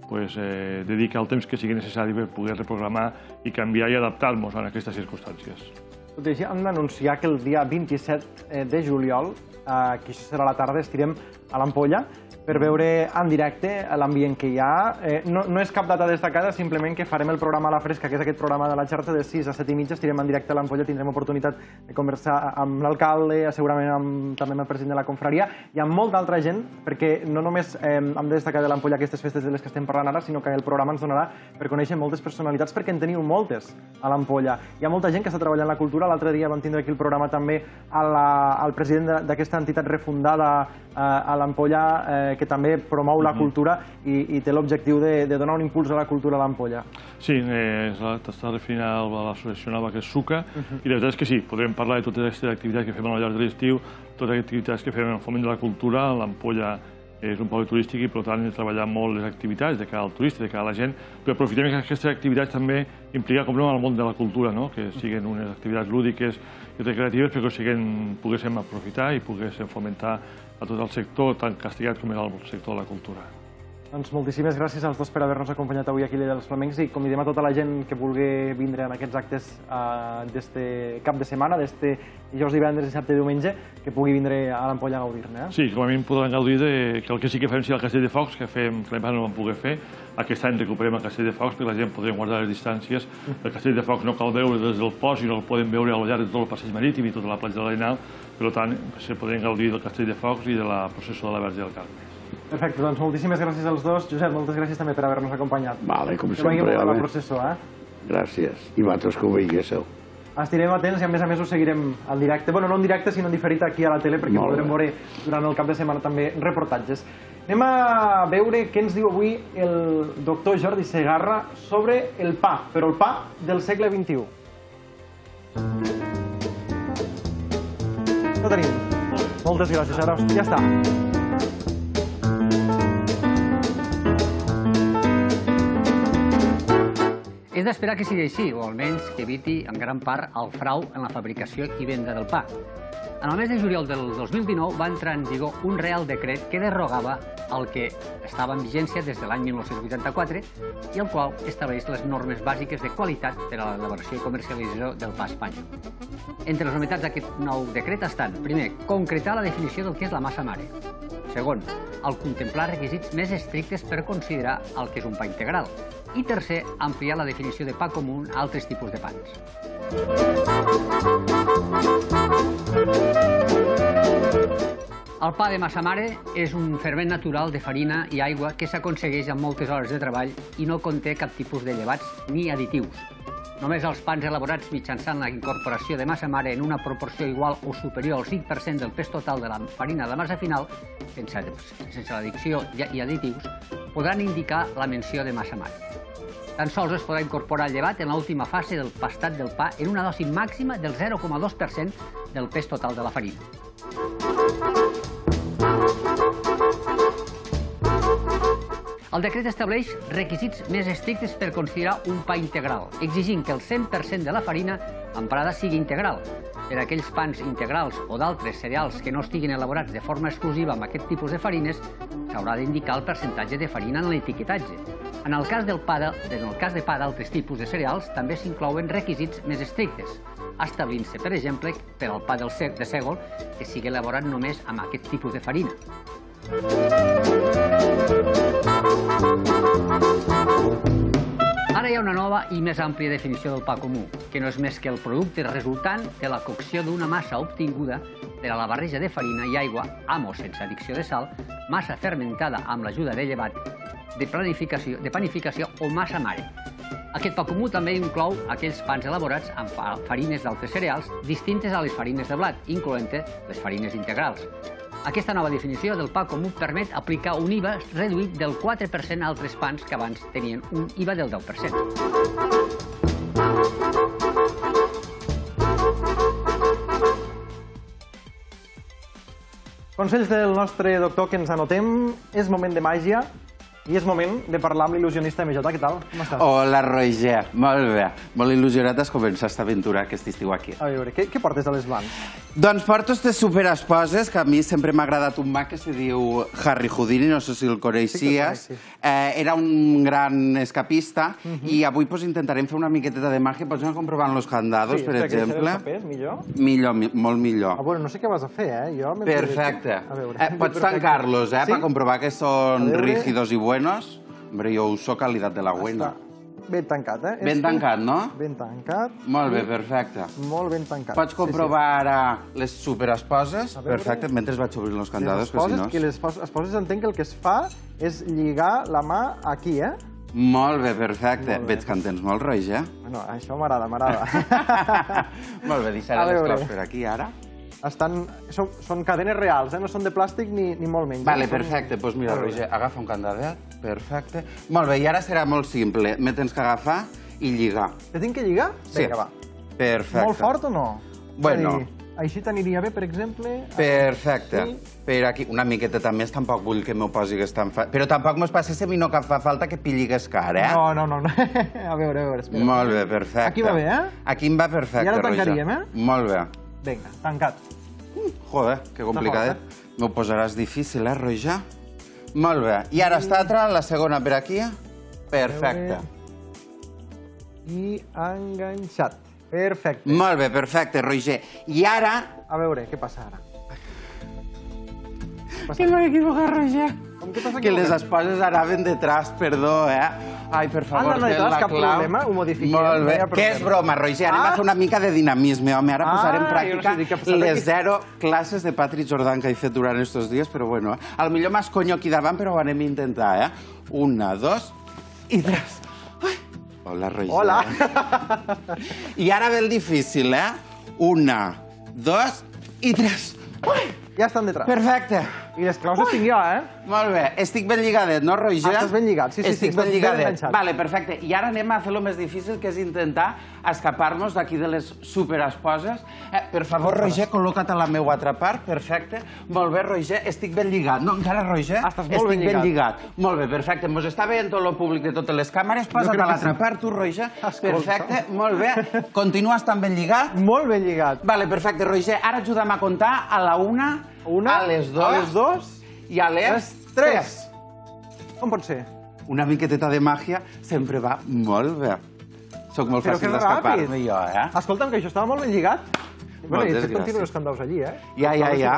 dedica el temps que sigui necessari per poder reprogramar i canviar i adaptar-nos a aquestes circumstàncies. Tot i així, hem d'anunciar que el dia vint-i-set de juliol, que serà a la tarda, estirem a l'Ampolla per veure en directe l'ambient que hi ha. No és cap data destacada, simplement que farem el programa a la fresca, que és aquest programa de la xarxa de sis a set i mitja, estirem en directe a l'Ampolla, tindrem oportunitat de conversar amb l'alcalde, segurament també amb el president de la confraria i amb molta altra gent, perquè no només hem de destacar de l'Ampolla aquestes festes de les que estem parlant ara, sinó que el programa ens donarà per conèixer moltes personalitats, perquè en teniu moltes a l'Ampolla. Hi ha molta gent que està treballant la cultura. L'altre dia vam tindre aquí el programa també al president d'aquesta entitat refundada a l'Ampolla, que també promou la cultura i té l'objectiu de donar un impuls a la cultura a l'Ampolla. Sí, t'està referint a l'associació nova que és SUCA, i la veritat és que sí, podrem parlar de totes aquestes activitats que fem al llarg de l'estiu, totes les activitats que fem en el foment de la cultura. L'Ampolla és un poble turístic i per tant hem de treballar molt les activitats de cara al turista, de cara a la gent, però aprofitem que aquestes activitats també impliquen com no al món de la cultura, que siguin unes activitats lúdiques i recreatives perquè poguéssim aprofitar i poguéssim fomentar a tot el sector, tant castigat com el sector de la cultura. Doncs moltíssimes gràcies als dos per haver-nos acompanyat avui aquí a l'Illa dels Flamencs i convidem a tota la gent que vulgui vindre en aquests actes d'este cap de setmana, d'este dijous, divendres, dissabte i diumenge, que pugui vindre a l'Ampolla a gaudir-ne. Sí, com a mínim podran gaudir que el que sí que fem serà el Castell de Focs, que l'any passat no vam poder fer. Aquest any recuperem el Castell de Focs perquè la gent podrà guardar les distàncies. El Castell de Focs no cal veure des del port, sinó que el podem veure al llarg de tot el passeig marítim i tota la platja de l'Arenal. Per tant, se podrem gaudir del Castell de Focs i de la processó de la Verge del Carme. Perfecte, doncs moltíssimes gràcies als dos. Josep, moltes gràcies també per haver-nos acompanyat. Vale, com sempre. Que vagi molt a la processó, eh? Gràcies. I vosaltres que ho veiéssiu. Estirem atents i a més a més ho seguirem al directe. Bueno, no en directe, sinó en diferit aquí a la tele, perquè podrem veure durant el cap de setmana també reportatges. Anem a veure què ens diu avui el doctor Jordi Segarra sobre el pa, però el pa del segle vint-i-u. Ho tenim. Moltes gràcies, ara ja està. És d'esperar que sigui així, o almenys que eviti en gran part el frau en la fabricació i venda del pa. En el mes de juliol del dos mil dinou va entrar en vigor un Real Decret que derogava el que estava en vigència des de l'any mil nou-cents vuitanta-quatre i el qual estableix les normes bàsiques de qualitat per a l'elaboració i comercialització del pa espanyol. Entre les novetats d'aquest nou decret estan, primer, concretar la definició del que és la massa mare. Segon, el contemplar requisits més estrictes per considerar el que és un pa integral. I tercer, ampliar la definició de pa comú a altres tipus de pans. El pa de massa mare és un ferment natural de farina i aigua que s'aconsegueix amb moltes hores de treball i no conté cap tipus de llevats ni additius. Només els pans elaborats mitjançant la incorporació de massa mare en una proporció igual o superior al cinc per cent del pes total de la farina de massa final, sense l'addició i additius, podran indicar la menció de massa mare. Tan sols es podrà incorporar el llevat en l'última fase del pastat del pa en una dosi màxima del zero coma dos per cent del pes total de la farina. El decret estableix requisits més estrictes per considerar un pa integral, exigint que el cent per cent de la farina emprada sigui integral. Per a aquells pans integrals o d'altres cereals que no estiguin elaborats de forma exclusiva amb aquest tipus de farines, s'haurà d'indicar el percentatge de farina en l'etiquetatge. En el cas del pa d'altres tipus de cereals, també s'inclouen requisits més estrictes, establint-se, per exemple, per al pa de sègol, que sigui elaborat només amb aquest tipus de farina. Ara hi ha una nova i més àmplia definició del pa comú, que no és més que el producte resultant de la cocció d'una massa obtinguda per a la barreja de farina i aigua, amb o sense addició de sal, massa fermentada amb l'ajuda de llevat, de panificació o massa mare. Aquest pa comú també inclou aquells pans elaborats amb farines d'altres cereals distintes a les farines de blat, incloent-hi les farines integrals. Aquesta nova definició del pa comú permet aplicar un I V A reduït del quatre per cent a altres pans que abans tenien un I V A del deu per cent. Consells del nostre doctor que ens anotem. És moment de màgia i és moment de parlar amb l'il·lusionista M J. Què tal? Com estàs? Hola, Roger. Molt bé. Molt il·lusionat has començat aquesta aventura aquest estiu aquí. A veure, què portes a les mans? Doncs porto aquestes superesposes, que a mi sempre m'ha agradat un mag que se diu Harry Houdini, no sé si el coneixies. Era un gran escapista i avui intentarem fer una miqueteta de màgia. Pots anar comprovant els candados, per exemple? Millor? Millor, molt millor. Bueno, no sé què vas a fer, eh? Perfecte. Pots tancar-los, eh? Per comprovar que són rígidos i buenos. Hombre, jo uso calidad de la buena. Ben tancat, eh? Ben tancat, no? Ben tancat. Molt bé, perfecte. Molt ben tancat. Pots comprovar ara les superesposes? Perfecte, mentre vaig obrint els candados, que si no... Les esposes entenc que el que es fa és lligar la mà aquí, eh? Molt bé, perfecte. Veig que en tens molt, Roger. Bueno, això m'agrada, m'agrada. Molt bé, deixaré les coses per aquí, ara. Són cadenes reals, no són de plàstic ni molt menys. Vale, perfecte. Doncs mira, Roger, agafa un candadet. Perfecte. Molt bé, i ara serà molt simple. Me tens que agafar i lligar. Te tinc que lligar? Sí. Vinga, va. Perfecte. Molt fort o no? Bueno. Així t'aniria bé, per exemple... Perfecte. Per aquí, una miqueta més, tampoc vull que m'ho posi que és tan fàcil. Però tampoc mos passi a mi no que fa falta que pilligues car, eh? No, no, no. A veure, a veure, espera. Molt bé, perfecte. Aquí va bé, eh? Aquí em va perfecte, Roger. I ara tancaríem, eh? Molt bé. Vinga, tancat. Joder, que complicadet. M'ho posaràs difícil, eh, Roger? Molt bé. I ara està altra, la segona per aquí. Perfecte. I enganxat. Perfecte. Molt bé, perfecte, Roger. I ara... A veure, què passa ara? Que m'he equivocat, Roger. Com que t'has equivocat? Que les esposes anaven detrás, perdó, eh? Ai, per favor, ten la clau. Cap problema, ho modifiquem. Molt bé. Que és broma, Roger? Anem a fer una mica de dinamisme, home. Ara posarem en pràctica les zero classes de Patrick Jordan que he fet durant aquests dies, però bueno, al millor m'has conyo aquí davant, però ho anem a intentar, eh? Una, dos i tres. Hola, Roger. Hola. I ara ve el difícil, eh? Una, dos i tres. Ja estan detrás. Perfecte. I les claus les tinc jo, eh? Molt bé. Estic ben lligadet, no, Roger? Estàs ben lligat, sí, sí. Estic ben lligadet. Vale, perfecte. I ara anem a fer el més difícil, que és intentar escapar-nos d'aquí de les superesposes. Per favor, Roger, col·loca't a la meva altra part. Perfecte. Molt bé, Roger. Estic ben lligat. No, encara, Roger? Estàs molt ben lligat. Estic ben lligat. Molt bé, perfecte. Mos està veient tot el públic de totes les càmeres. Posa't a l'altra part, tu, Roger. Perfecte, molt bé. Continua estant ben lligat? Molt ben lligat. Vale, perfecte, Roger. Ara ajuda'm a comptar a la una, a les dos, a les dos i a les tres. Com pot ser? Una miqueteta de màgia sempre va molt bé. Soc molt fàcil d'escapar-me jo, eh? Escolta'm, que això estava molt ben lligat. Bueno, i et continuo els candaus allí, eh? Ja, ja, ja.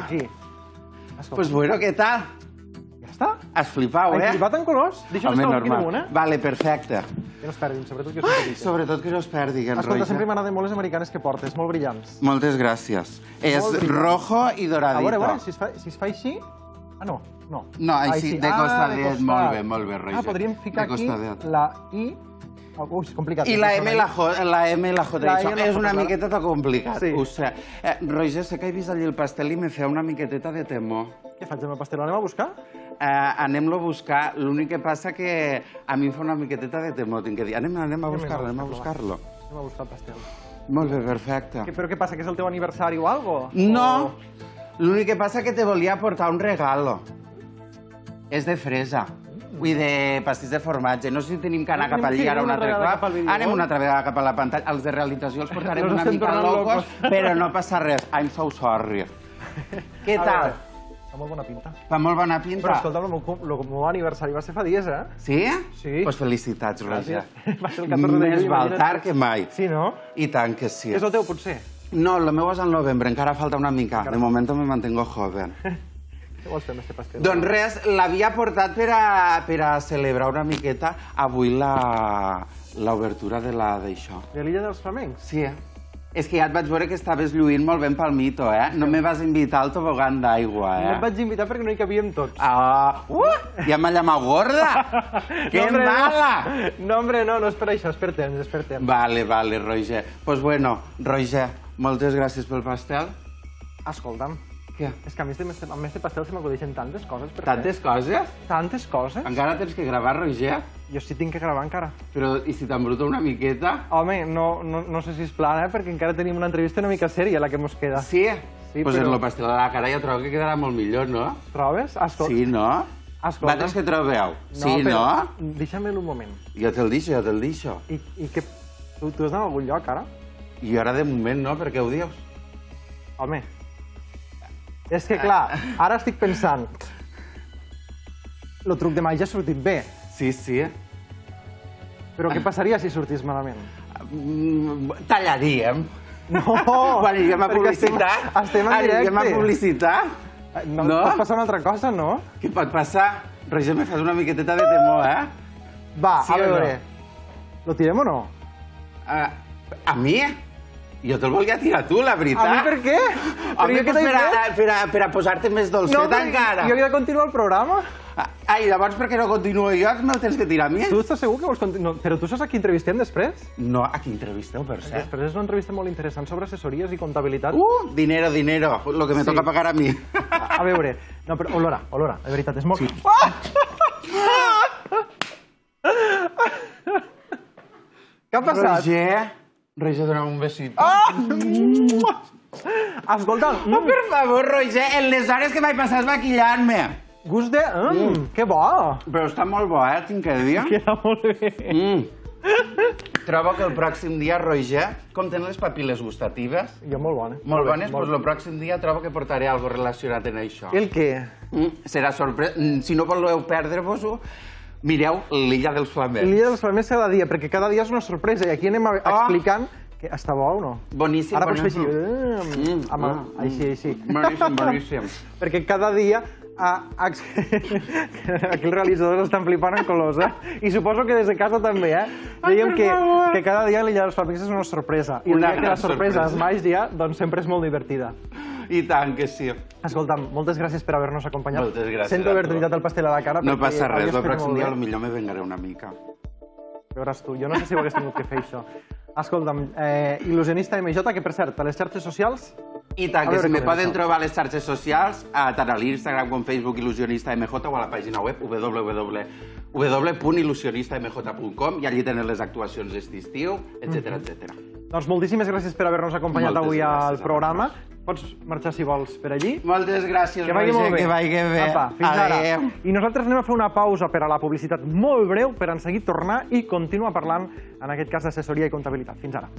Pues bueno, què tal? Ja està. Has flipat, eh? Has flipat en colors? Deixa'm estar aquí damunt, eh? Vale, perfecte. Que no es perdin, sobretot que es perdin. Sobretot que no es perdin, Roger. Escolta, sempre m'agraden molt les americanes que portes, molt brillants. Moltes gràcies. És rojo i doradito. A veure, a veure, si es fa així... Ah, no, no. No, així, de costadet, molt bé, molt bé, Roger. Ah, podríem ficar aquí la I... Ui, és complicat. I la M i la J, la M i la J, això és una miqueteta complicat, ho sé. Roger, sé que he vist allí el pastel i me feia una miqueteta de temor. Què faig amb el pastel? L'anem a buscar? Anem-lo a buscar, l'únic que passa que a mi em fa una miqueteta de temor, tinc que dir. Anem a buscar-lo, anem a buscar-lo. Anem a buscar el pastel. Molt bé, perfecte. Però què passa, que és el teu aniversari o alguna cosa? No, l'únic que passa que te volia portar un regalo. És de fresa. Vull de pastís de formatge. No sé si tenim que anar cap allí ara un altre cop. Anem una altra vegada cap a la pantalla. Els de realització els portarem una mica locos, però no passa res. I'm so sorry. Què tal? Fa molt bona pinta. Fa molt bona pinta. Però escolta, el meu aniversari va ser fa dies, eh? Sí? Sí. Doncs felicitats, Roger. Va ser el catorze de Més val tard que mai. Sí, no? I tant que sí. És el teu, potser? No, el meu és al novembre, encara falta una mica. De moment me mantengo joven. Què vols fer amb este pastel? Doncs res, l'havia portat per a celebrar una miqueta avui l'obertura d'això. De l'illa dels flamencs? Sí, eh? És que ja et vaig veure que estaves lluint molt ben pel mito, eh? No me vas invitar al tobogan d'aigua, eh? No et vaig invitar perquè no hi cabíem tots. Ah, ja m'ha llamat gorda! Que mala! No, hombre, no, no és per això, és per temps, és per temps. Vale, vale, Roger. Doncs bueno, Roger, moltes gràcies pel pastel. Escolta'm. Què? És que a mi amb este pastel se m'acudeixen tantes coses per fer. Tantes coses? Tantes coses. Encara tens que gravar, Roger? Jo sí tinc que gravar encara. Però i si t'embruta una miqueta? Home, no sé si és plan, eh? Perquè encara tenim una entrevista una mica sèria, la que mos queda. Sí? Doncs en el pastel de la cara ja trobo que quedarà molt millor, no? Trobes? Sí, no? Vosaltres què trobeu? Sí, no? Deixa'm-lo un moment. Jo te'l deixo, jo te'l deixo. I què? Tu has d'anar a algun lloc, ara? I ara de moment no, per què ho dius? Home, és que clar, ara estic pensant... El truc de màgia ha sortit bé. Sí, sí. Però què passaria si sortís malament? Tallaríem. No! Aniríem a publicitat. Estem en directe. Aniríem a publicitat. No? Pot passar una altra cosa, no? Què pot passar? Roger, me fas una miqueteta de temor, eh? Va, a veure. Lo tirem o no? A mi? Jo te'l volia tirar tu, la veritat. A mi per què? Home, per a posar-te més dolcet encara. Jo havia de continuar el programa. Ai, llavors per què no continuo jo? Me'l tens que tirar a mi? Tu estàs segur que vols continuar? Però tu saps a qui entrevistem després? No, a qui entrevisteu, per cert. Després és una entrevista molt interessant sobre assessories i comptabilitat. Uh, dinero, dinero, lo que me toca pagar a mi. A veure, no, però olora, olora, de veritat, és molt... Què ha passat? Roger... Roger, dona'm un besito. Escolta'm... Per favor, Roger, en les hores que m'he passat maquillant-me. Gust de... Que bo! Però està molt bo, eh, tinc que dir. Queda molt bé. Trobo que el pròxim dia, Roger, com tenen les papil·les gustatives? Jo molt bones. Molt bones? Doncs el pròxim dia trobo que portaré alguna relacionat amb això. El què? Serà sorpresa. Si no voleu perdre-vos-ho, mireu l'Illa dels Flamencs. L'Illa dels Flamencs cada dia, perquè cada dia és una sorpresa i aquí anem explicant que està bo o no? Boníssim, Ara pots fer així. Així, així. Boníssim, boníssim. Perquè cada dia... Aquí els realitzadors estan flipant en colors, eh? I suposo que des de casa també, eh? Dèiem que cada dia l'Illa dels Flamencs és una sorpresa. I el dia que la sorpresa és màgia, doncs sempre és molt divertida. I tant que sí. Escolta'm, moltes gràcies per haver-nos acompanyat. Moltes gràcies a tu. Sento haver-te tirat el pastel a la cara. No passa res, el pròxim dia potser me vengaré una mica. Veuràs tu, jo no sé si ho hagués tingut que fer, això. Escolta'm, il·lusionista M J, que per cert, a les xarxes socials I tant, que si me poden trobar a les xarxes socials, tant a l'Instagram com Facebook Il·lusionista M J o a la pàgina web w w w punt il·lusionista m j punt com i allí tenen les actuacions d'estiu, etcètera, etcètera. Doncs moltíssimes gràcies per haver-nos acompanyat avui al programa. Pots marxar, si vols, per allí. Moltes gràcies, Roger, que vagi bé. Fins ara. I nosaltres anem a fer una pausa per a la publicitat molt breu per en seguir tornar i continuar parlant, en aquest cas, d'assessoria i comptabilitat. Fins ara.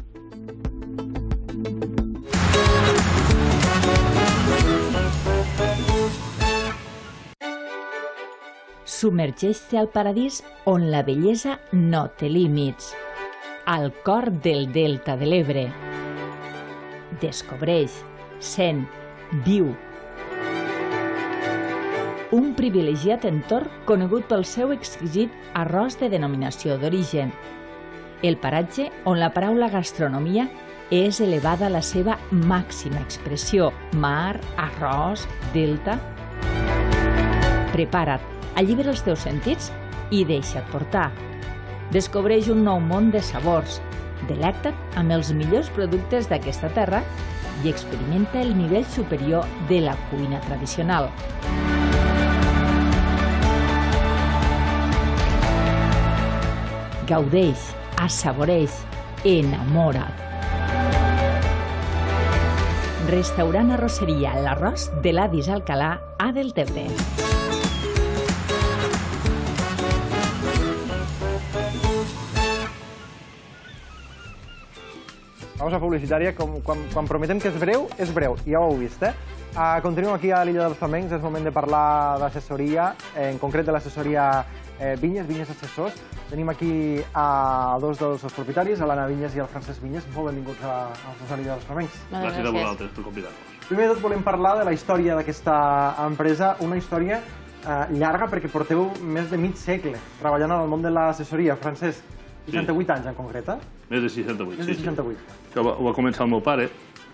Submergeix-te al paradís on la bellesa no té límits. Al cor del Delta de l'Ebre. Descobreix, sent, viu. Un privilegiat entorn conegut pel seu exquisit arròs de denominació d'origen. El paratge on la paraula gastronomia és elevada a la seva màxima expressió. Mar, arròs, delta... Prepara't, allibera els teus sentits i deixa't portar. Descobreix un nou món de sabors, delecta't amb els millors productes d'aquesta terra i experimenta el nivell superior de la cuina tradicional. Gaudeix, assaboreix, enamora't. Restaurant Arrosseria L'Arròs de l'Adis Alcalà a Deltebre. Pausa publicitària, quan prometem que és breu, és breu, ja ho heu vist, eh? Continuem aquí a l'Illa dels Flamencs, és moment de parlar d'assessoria, en concret de l'assessoria Vinyes, Vinyes Assessors. Tenim aquí a dos dels seus propietaris, l'Anna Vinyes i el Francesc Vinyes. Molt benvinguts a l'Illa dels Flamencs. Gràcies a vosaltres per convidar-nos. Primer de tot volem parlar de la història d'aquesta empresa, una història llarga perquè porteu més de mig segle treballant en el món de l'assessoria. Francesc, seixanta-vuit anys en concret, eh? Més de seixanta-vuit, sí. Més de seixanta-vuit. Això ho va començar el meu pare,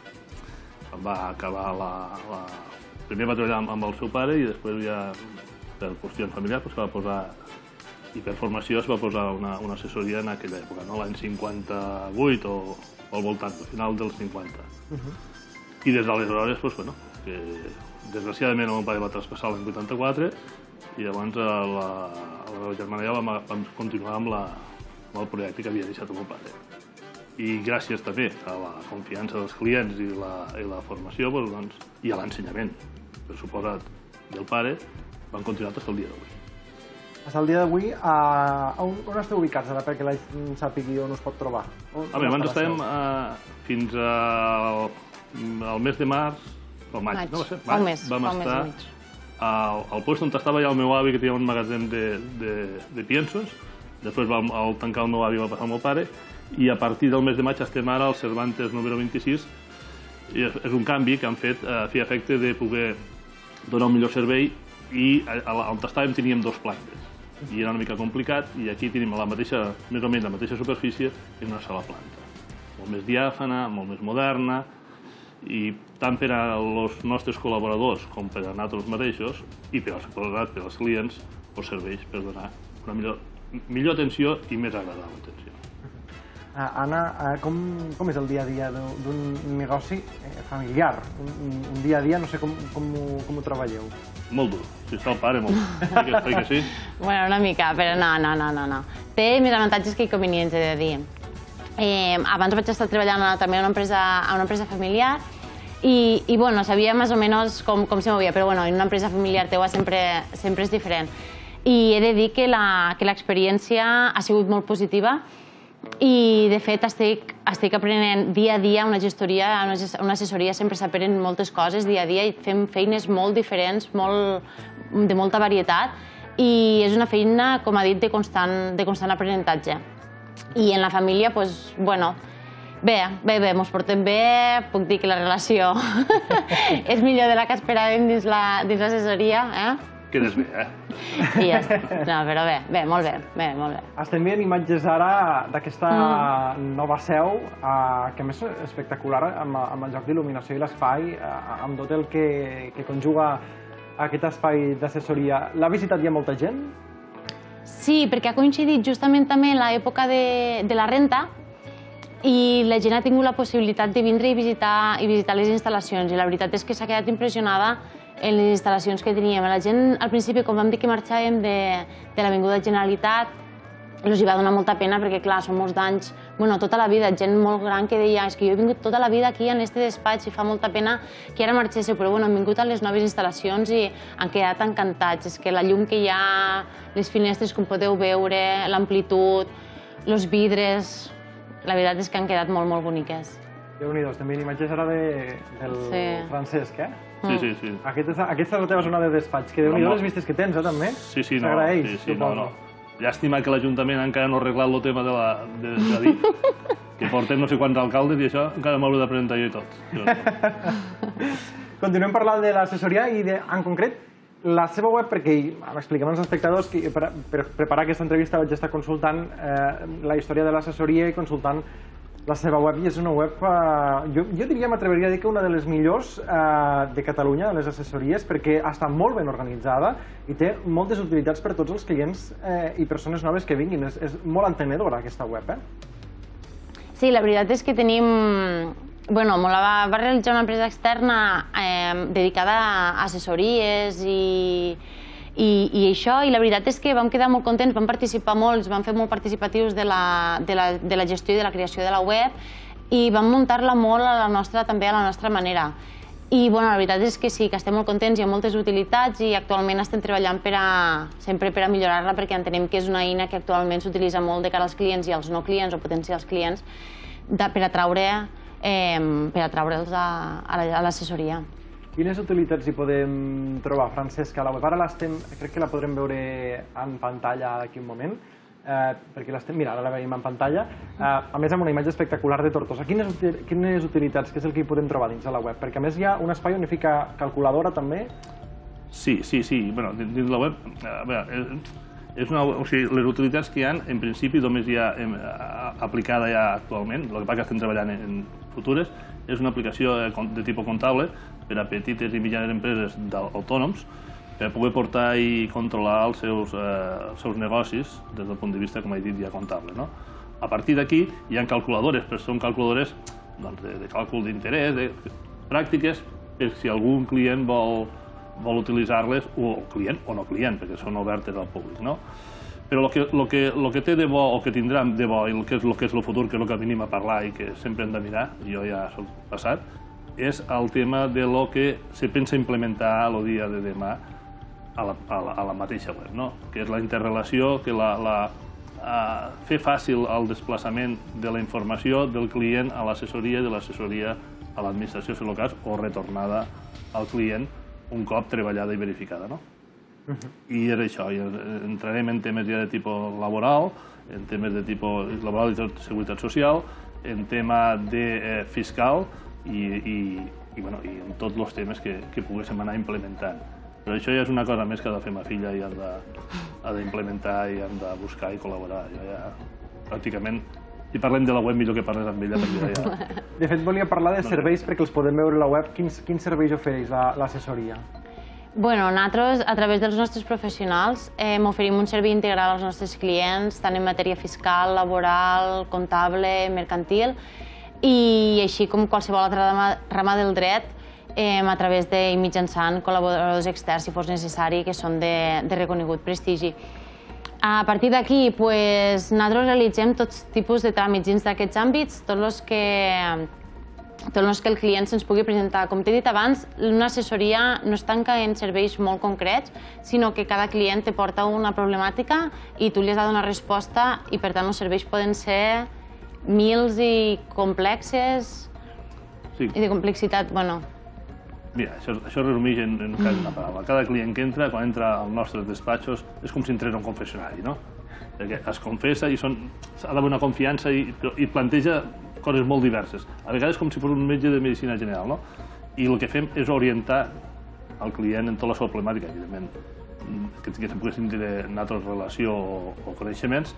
va acabar la... Primer va treballar amb el seu pare i després ja, per qüestions familiars, es va posar, i per formació es va posar una assessoria en aquella època, l'any cinquanta-vuit o al voltant, al final dels cinquanta. I des d'aleshores, bueno, que desgraciadament el meu pare va traspassar l'any vuitanta-quatre i llavors la meva germana i jo vam continuar amb el projecte que havia deixat el meu pare. I gràcies també a la confiança dels clients i la formació i a l'ensenyament, per suposat, del pare, van continuar fins al dia d'avui. Fins al dia d'avui, on esteu ubicats ara perquè la gent sàpigui on us pot trobar? Abans estàvem fins al mes de març, o maig, no va ser? Fa un mes, vam estar al lloc on estava ja el meu avi, que tenia un magatzem de piensos. Després, al tancar el meu avi, va passar el meu pare, i a partir del mes de maig estem ara al Cervantes número vint-i-sis. És un canvi que han fet a fi efecte de poder donar un millor servei i on estàvem teníem dos plantes. I era una mica complicat i aquí tenim la mateixa, més o menys la mateixa superfície en una sola planta. Molt més diàfana, molt més moderna, i tant per als nostres col·laboradors com per a nosaltres mateixos i per als clients ens serveix per donar una millor atenció i més agradable atenció. Anna, com és el dia a dia d'un negoci familiar? Un dia a dia, no sé com ho treballeu. Molt dur. Si està el pare, molt dur. Oi que sí? Bueno, una mica, però no, no, no, no. Té més avantatges que inconvenients, he de dir. Abans vaig estar treballant també a una empresa familiar i, bueno, sabia més o menys com se movia, però, bueno, en una empresa familiar teua sempre és diferent. I he de dir que l'experiència ha sigut molt positiva i, de fet, estic aprenent dia a dia una gestoria, una assessoria, sempre s'aprenen moltes coses dia a dia i fem feines molt diferents, de molta varietat, i és una feina, com ha dit, de constant aprenentatge. I en la família, doncs, bueno, bé, bé, bé, mos portem bé, puc dir que la relació és millor de la que esperàvem dins l'assessoria, eh? Quedes bé, eh? I ja està. No, però bé, bé, molt bé, bé, molt bé. Estem veient imatges ara d'aquesta nova seu, que a més és espectacular amb el joc d'il·luminació i l'espai, amb tot el que conjuga aquest espai d'assessoria. L'ha visitat ja molta gent? Sí, perquè ha coincidit justament també en l'època de la renta i la gent ha tingut la possibilitat de vindre i visitar les instal·lacions, i la veritat és que s'ha quedat impressionada en les instal·lacions que teníem. La gent, al principi, quan vam dir que marxàvem de l'Avinguda Generalitat, els hi va donar molta pena perquè, clar, són molts d'anys, bueno, tota la vida, gent molt gran que deia és que jo he vingut tota la vida aquí en este despatx i fa molta pena que ara marxéssiu, però bueno, han vingut a les noves instal·lacions i han quedat encantats. És que la llum que hi ha, les finestres com podeu veure, l'amplitud, els vidres, la veritat és que han quedat molt, molt boniques. Déu-n'hi-do, estem veient imatges ara del Francesc, eh? Sí, sí, sí. Aquesta és la teva zona de despatx, que déu-n'hi-do les vistes que tens, eh, també? Sí, sí, no. S'agraeix, llàstima que l'Ajuntament encara no ha arreglat el tema de dir que portem no sé quants alcaldes i això encara m'hauré de presentar jo i tot. Continuem parlant de l'assessoria i, en concret, la seva web, perquè m'expliquem als espectadors que per preparar aquesta entrevista vaig estar consultant la història de l'assessoria i consultant la seva web, i és una web, jo diria, m'atreviria a dir que una de les millors de Catalunya, de les assessories, perquè està molt ben organitzada i té moltes utilitats per tots els clients i persones noves que vinguin. És molt entenedora, aquesta web, eh? Sí, la veritat és que tenim... Bueno, la va realitzar una empresa externa dedicada a assessories i... i això, i la veritat és que vam quedar molt contents, vam participar molts, vam fer molt participatius de la gestió i de la creació de la web i vam muntar-la molt també a la nostra manera. I la veritat és que sí, que estem molt contents, hi ha moltes utilitats i actualment estem treballant sempre per a millorar-la perquè entenem que és una eina que actualment s'utilitza molt de cara als clients i als no clients o potencials clients per atraure'ls a l'assessoria. Quines utilitats hi podem trobar, Francesc, a la web? Ara l'estem, crec que la podrem veure en pantalla d'aquí un moment, perquè l'estem, mira, ara la veiem en pantalla, a més amb una imatge espectacular de Tortosa. Quines utilitats, què és el que hi podem trobar dins de la web? Perquè a més hi ha un espai on hi fica calculadora també. Sí, sí, sí, bueno, dins la web, a veure, les utilitats que hi ha, en principi, només hi ha aplicada ja actualment, el que passa que estem treballant en futures, és una aplicació de tipus comptable per a petites i mitjanes empreses d'autònoms per poder portar i controlar els seus negocis des del punt de vista, com he dit, ja comptable. A partir d'aquí hi ha calculadores, però són calculadores de càlcul d'interès, pràctiques, per si algun client vol utilitzar-les, o client o no client, perquè són obertes al públic. Però el que té de bo, o que tindrà de bo, i el que és el futur, que és el que venim a parlar i que sempre hem de mirar, jo ja soc passat, és el tema de lo que se pensa implementar el dia de demà a la mateixa web, que és la interrelació, que fer fàcil el desplaçament de la informació del client a l'assessoria i de l'assessoria a l'administració, si és el cas, o retornada al client un cop treballada i verificada. I és això, entrarem en temes ja de tipus laboral, en temes de tipus laboral i de seguretat social, en tema de fiscal i en tots els temes que poguéssim anar implementant. Però això ja és una cosa més que ha de fer ma filla i ha d'implementar i han de buscar i col·laborar. Jo ja, pràcticament, si parlem de la web, millor que parles amb ella. De fet, volia parlar de serveis perquè els podem veure a la web. Quins serveis ofereix l'assessoria? Bueno, nosaltres, a través dels nostres professionals, oferim un servei integral als nostres clients, tant en matèria fiscal, laboral, comptable, mercantil, i així com qualsevol altra rama del dret, a través de mitjançant col·laboradors externs, si fos necessari, que són de reconegut prestigi. A partir d'aquí, nosaltres realitzem tots tipus de tràmits dins d'aquests àmbits, tots els que tot el que el client se'ns pugui presentar. Com t'he dit abans, una assessoria no es tanca en serveis molt concrets, sinó que cada client te porta una problemàtica i tu li has de donar resposta i, per tant, els serveis poden ser mils i complexes i de complexitat, bueno... Mira, això resumeix en una paraula. Cada client que entra, quan entra als nostres despatxos, és com si entrés a un confessionari, no? Perquè es confessa i ha d'haver una confiança i planteja coses molt diverses. A vegades com si fos un metge de medicina general, no? I el que fem és orientar el client en tota la seva problemàtica, evidentment, que se poguessin tenir nosaltres relació o coneixements,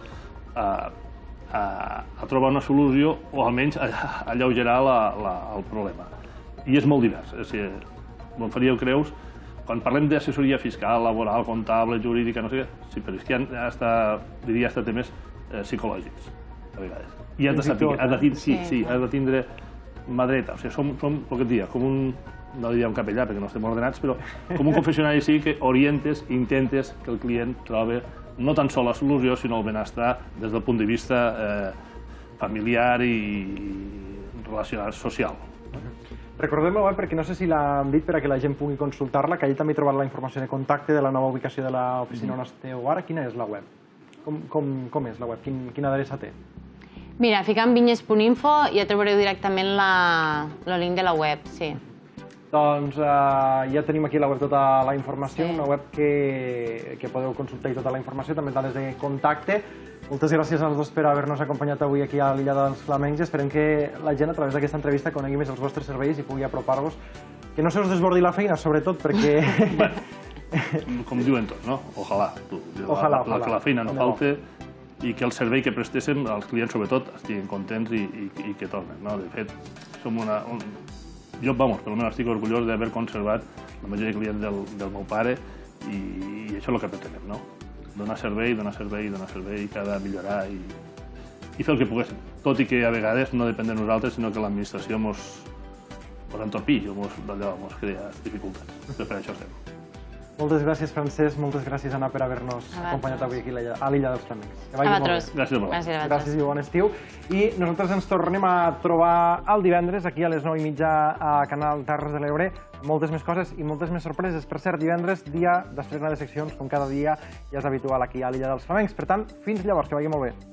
a trobar una solució o almenys a alleugerar el problema. I és molt divers. Me'n faríeu creus, quan parlem d'assessoria fiscal, laboral, comptable, jurídica, no sé què, sí, però és que hi ha, diria, temes psicològics. a vegades. I has de saber, has de tindre, sí, sí, has de tindre mà dreta. O sigui, som, som, el que et dia, com un, no diria un capellà perquè no estem ordenats, però com un confessionari sí que orientes, intentes que el client trobi no tan sols la solució, sinó el benestar des del punt de vista eh, familiar i relacional, social. Recordem la web perquè no sé si l'han dit per a que la gent pugui consultar-la, que allà també he trobat la informació de contacte de la nova ubicació de l'oficina on esteu ara. Quina és la web? Com, com, com és la web? Quin, quina adreça té? Mira, ficant vinyes punt info ja trobareu directament el link de la web, sí. Doncs uh, ja tenim aquí a la web tota la informació, una web que, que podeu consultar tota la informació, també dades de contacte. Moltes gràcies als dos per haver-nos acompanyat avui aquí a l'Illa dels Flamencs. Esperem que la gent a través d'aquesta entrevista conegui més els vostres serveis i pugui apropar-vos. Que no se us desbordi la feina, sobretot, perquè... Com diuen tots, no? Ojalà. Ojalà, ojalà. Que la feina no falte i que el servei que prestéssim, els clients sobretot, estiguin contents i que tornen. De fet, som una... Jo, vamos, per almenys estic orgullós d'haver conservat la majoria de clients del meu pare i això és el que pretenem, no? Donar servei, donar servei, donar servei, que ha de millorar i fer el que poguéssim. Tot i que a vegades no depèn de nosaltres, sinó que l'administració ens entorpeix o ens crea dificultats. Per això estem. Moltes gràcies, Francesc. Moltes gràcies, Anna, per haver-nos acompanyat avui aquí a l'Illa dels Flamencs. A vosaltres. Gràcies a vosaltres. Gràcies i bon estiu. I nosaltres ens tornem a trobar el divendres, aquí a les nou i mitja a Canal Terres de l'Ebre. Moltes més coses i moltes més sorpreses. Per cert, divendres, dia d'estrena de seccions, com cada dia ja és habitual aquí a l'Illa dels Flamencs. Per tant, fins llavors, que vagi molt bé.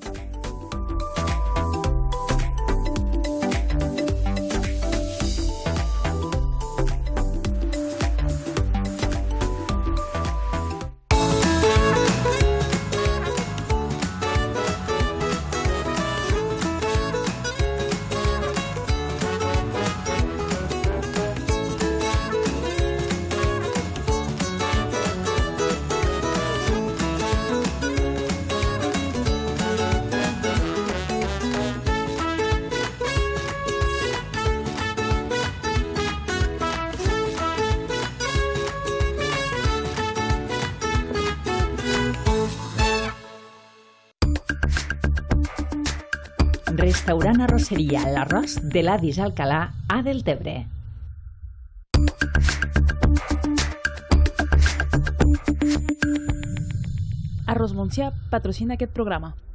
Restaurant Arrosseria L'Arròs de l'Adis Alcalà a Deltebre. Arròs Montsià patrocina aquest programa.